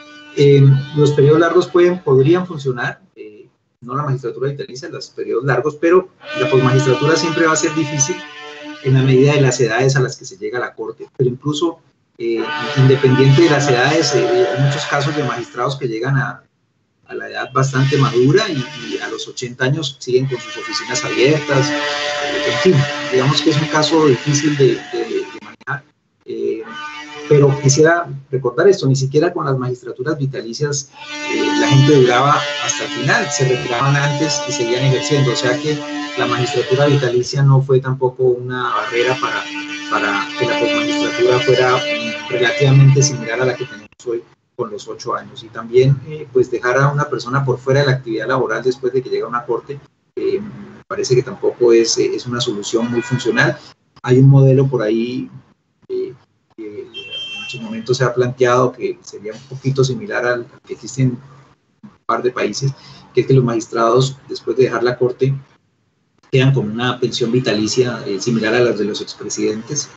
Speaker 2: Eh, los periodos largos pueden, podrían funcionar, eh, no la magistratura vitalicia, los periodos largos, pero la posmagistratura siempre va a ser difícil en la medida de las edades a las que se llega a la corte, pero incluso Eh, independiente de las edades, eh, hay muchos casos de magistrados que llegan a, a la edad bastante madura y, y a los ochenta años siguen con sus oficinas abiertas, eh, en fin, digamos que es un caso difícil de, de, de manejar, eh, pero quisiera recordar esto, ni siquiera con las magistraturas vitalicias eh, la gente duraba hasta el final, se retiraban antes y seguían ejerciendo, o sea que la magistratura vitalicia no fue tampoco una barrera para, para que la posmagistratura fuera relativamente similar a la que tenemos hoy con los ocho años. Y también eh, pues dejar a una persona por fuera de la actividad laboral después de que llega a una corte, eh, me parece que tampoco es, es una solución muy funcional. Hay un modelo por ahí eh, que en muchos momentos se ha planteado que sería un poquito similar al que existe en un par de países, que es que los magistrados después de dejar la corte quedan con una pensión vitalicia eh, similar a las de los expresidentes,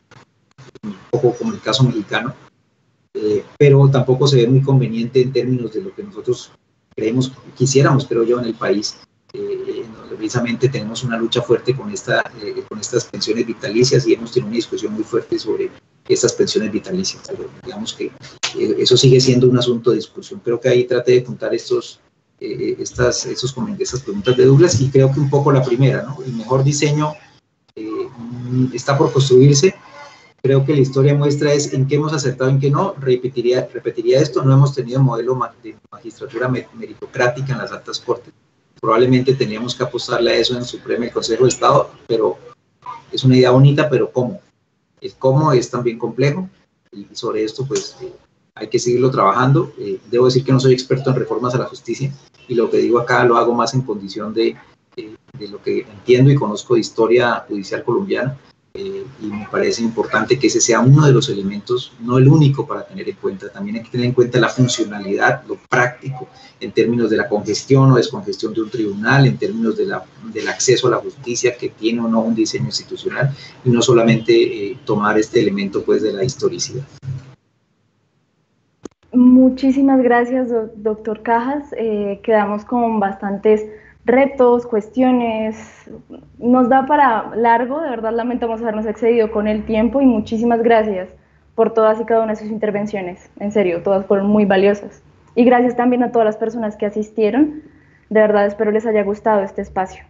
Speaker 2: un poco como el caso mexicano, eh, pero tampoco se ve muy conveniente en términos de lo que nosotros creemos, quisiéramos, creo yo, en el país. Eh, donde precisamente tenemos una lucha fuerte con, esta, eh, con estas pensiones vitalicias y hemos tenido una discusión muy fuerte sobre estas pensiones vitalicias. Pero digamos que eh, eso sigue siendo un asunto de discusión. Creo que ahí traté de juntar estos, eh, estas, estos, estas preguntas de Douglas y creo que un poco la primera, ¿no? El mejor diseño eh, está por construirse. Creo que la historia muestra es en qué hemos acertado, en qué no. Repetiría, repetiría esto, no hemos tenido modelo de magistratura meritocrática en las altas cortes. Probablemente teníamos que apostarle a eso en el Supremo y el Consejo de Estado, pero es una idea bonita, pero ¿cómo? El cómo es también complejo y sobre esto pues eh, hay que seguirlo trabajando. Eh, debo decir que no soy experto en reformas a la justicia y lo que digo acá lo hago más en condición de, eh, de lo que entiendo y conozco de historia judicial colombiana. Eh, y me parece importante que ese sea uno de los elementos, no el único para tener en cuenta. También hay que tener en cuenta la funcionalidad, lo práctico, en términos de la congestión o descongestión de un tribunal, en términos de la, del acceso a la justicia que tiene o no un diseño institucional, y no solamente eh, tomar este elemento pues de la historicidad.
Speaker 4: Muchísimas gracias, do doctor Cajas. Eh, quedamos con bastantes retos, cuestiones, nos da para largo, de verdad lamentamos habernos excedido con el tiempo y muchísimas gracias por todas y cada una de sus intervenciones, en serio, todas fueron muy valiosas. Y gracias también a todas las personas que asistieron, de verdad espero les haya gustado este espacio.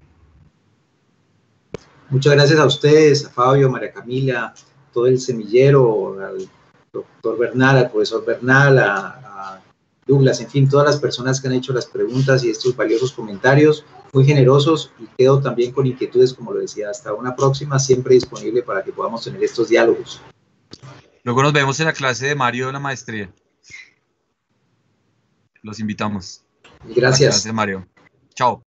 Speaker 2: Muchas gracias a ustedes, a Fabio, María Camila, todo el semillero, al doctor Bernal, al profesor Bernal, a, a Douglas, en fin, todas las personas que han hecho las preguntas y estos valiosos comentarios. muy generosos y quedo también con inquietudes, como lo decía. Hasta una próxima, siempre disponible para que podamos tener estos diálogos.
Speaker 1: Luego nos vemos en la clase de Mario de la maestría. Los invitamos.
Speaker 2: Gracias.
Speaker 1: A la clase de Mario. Chao.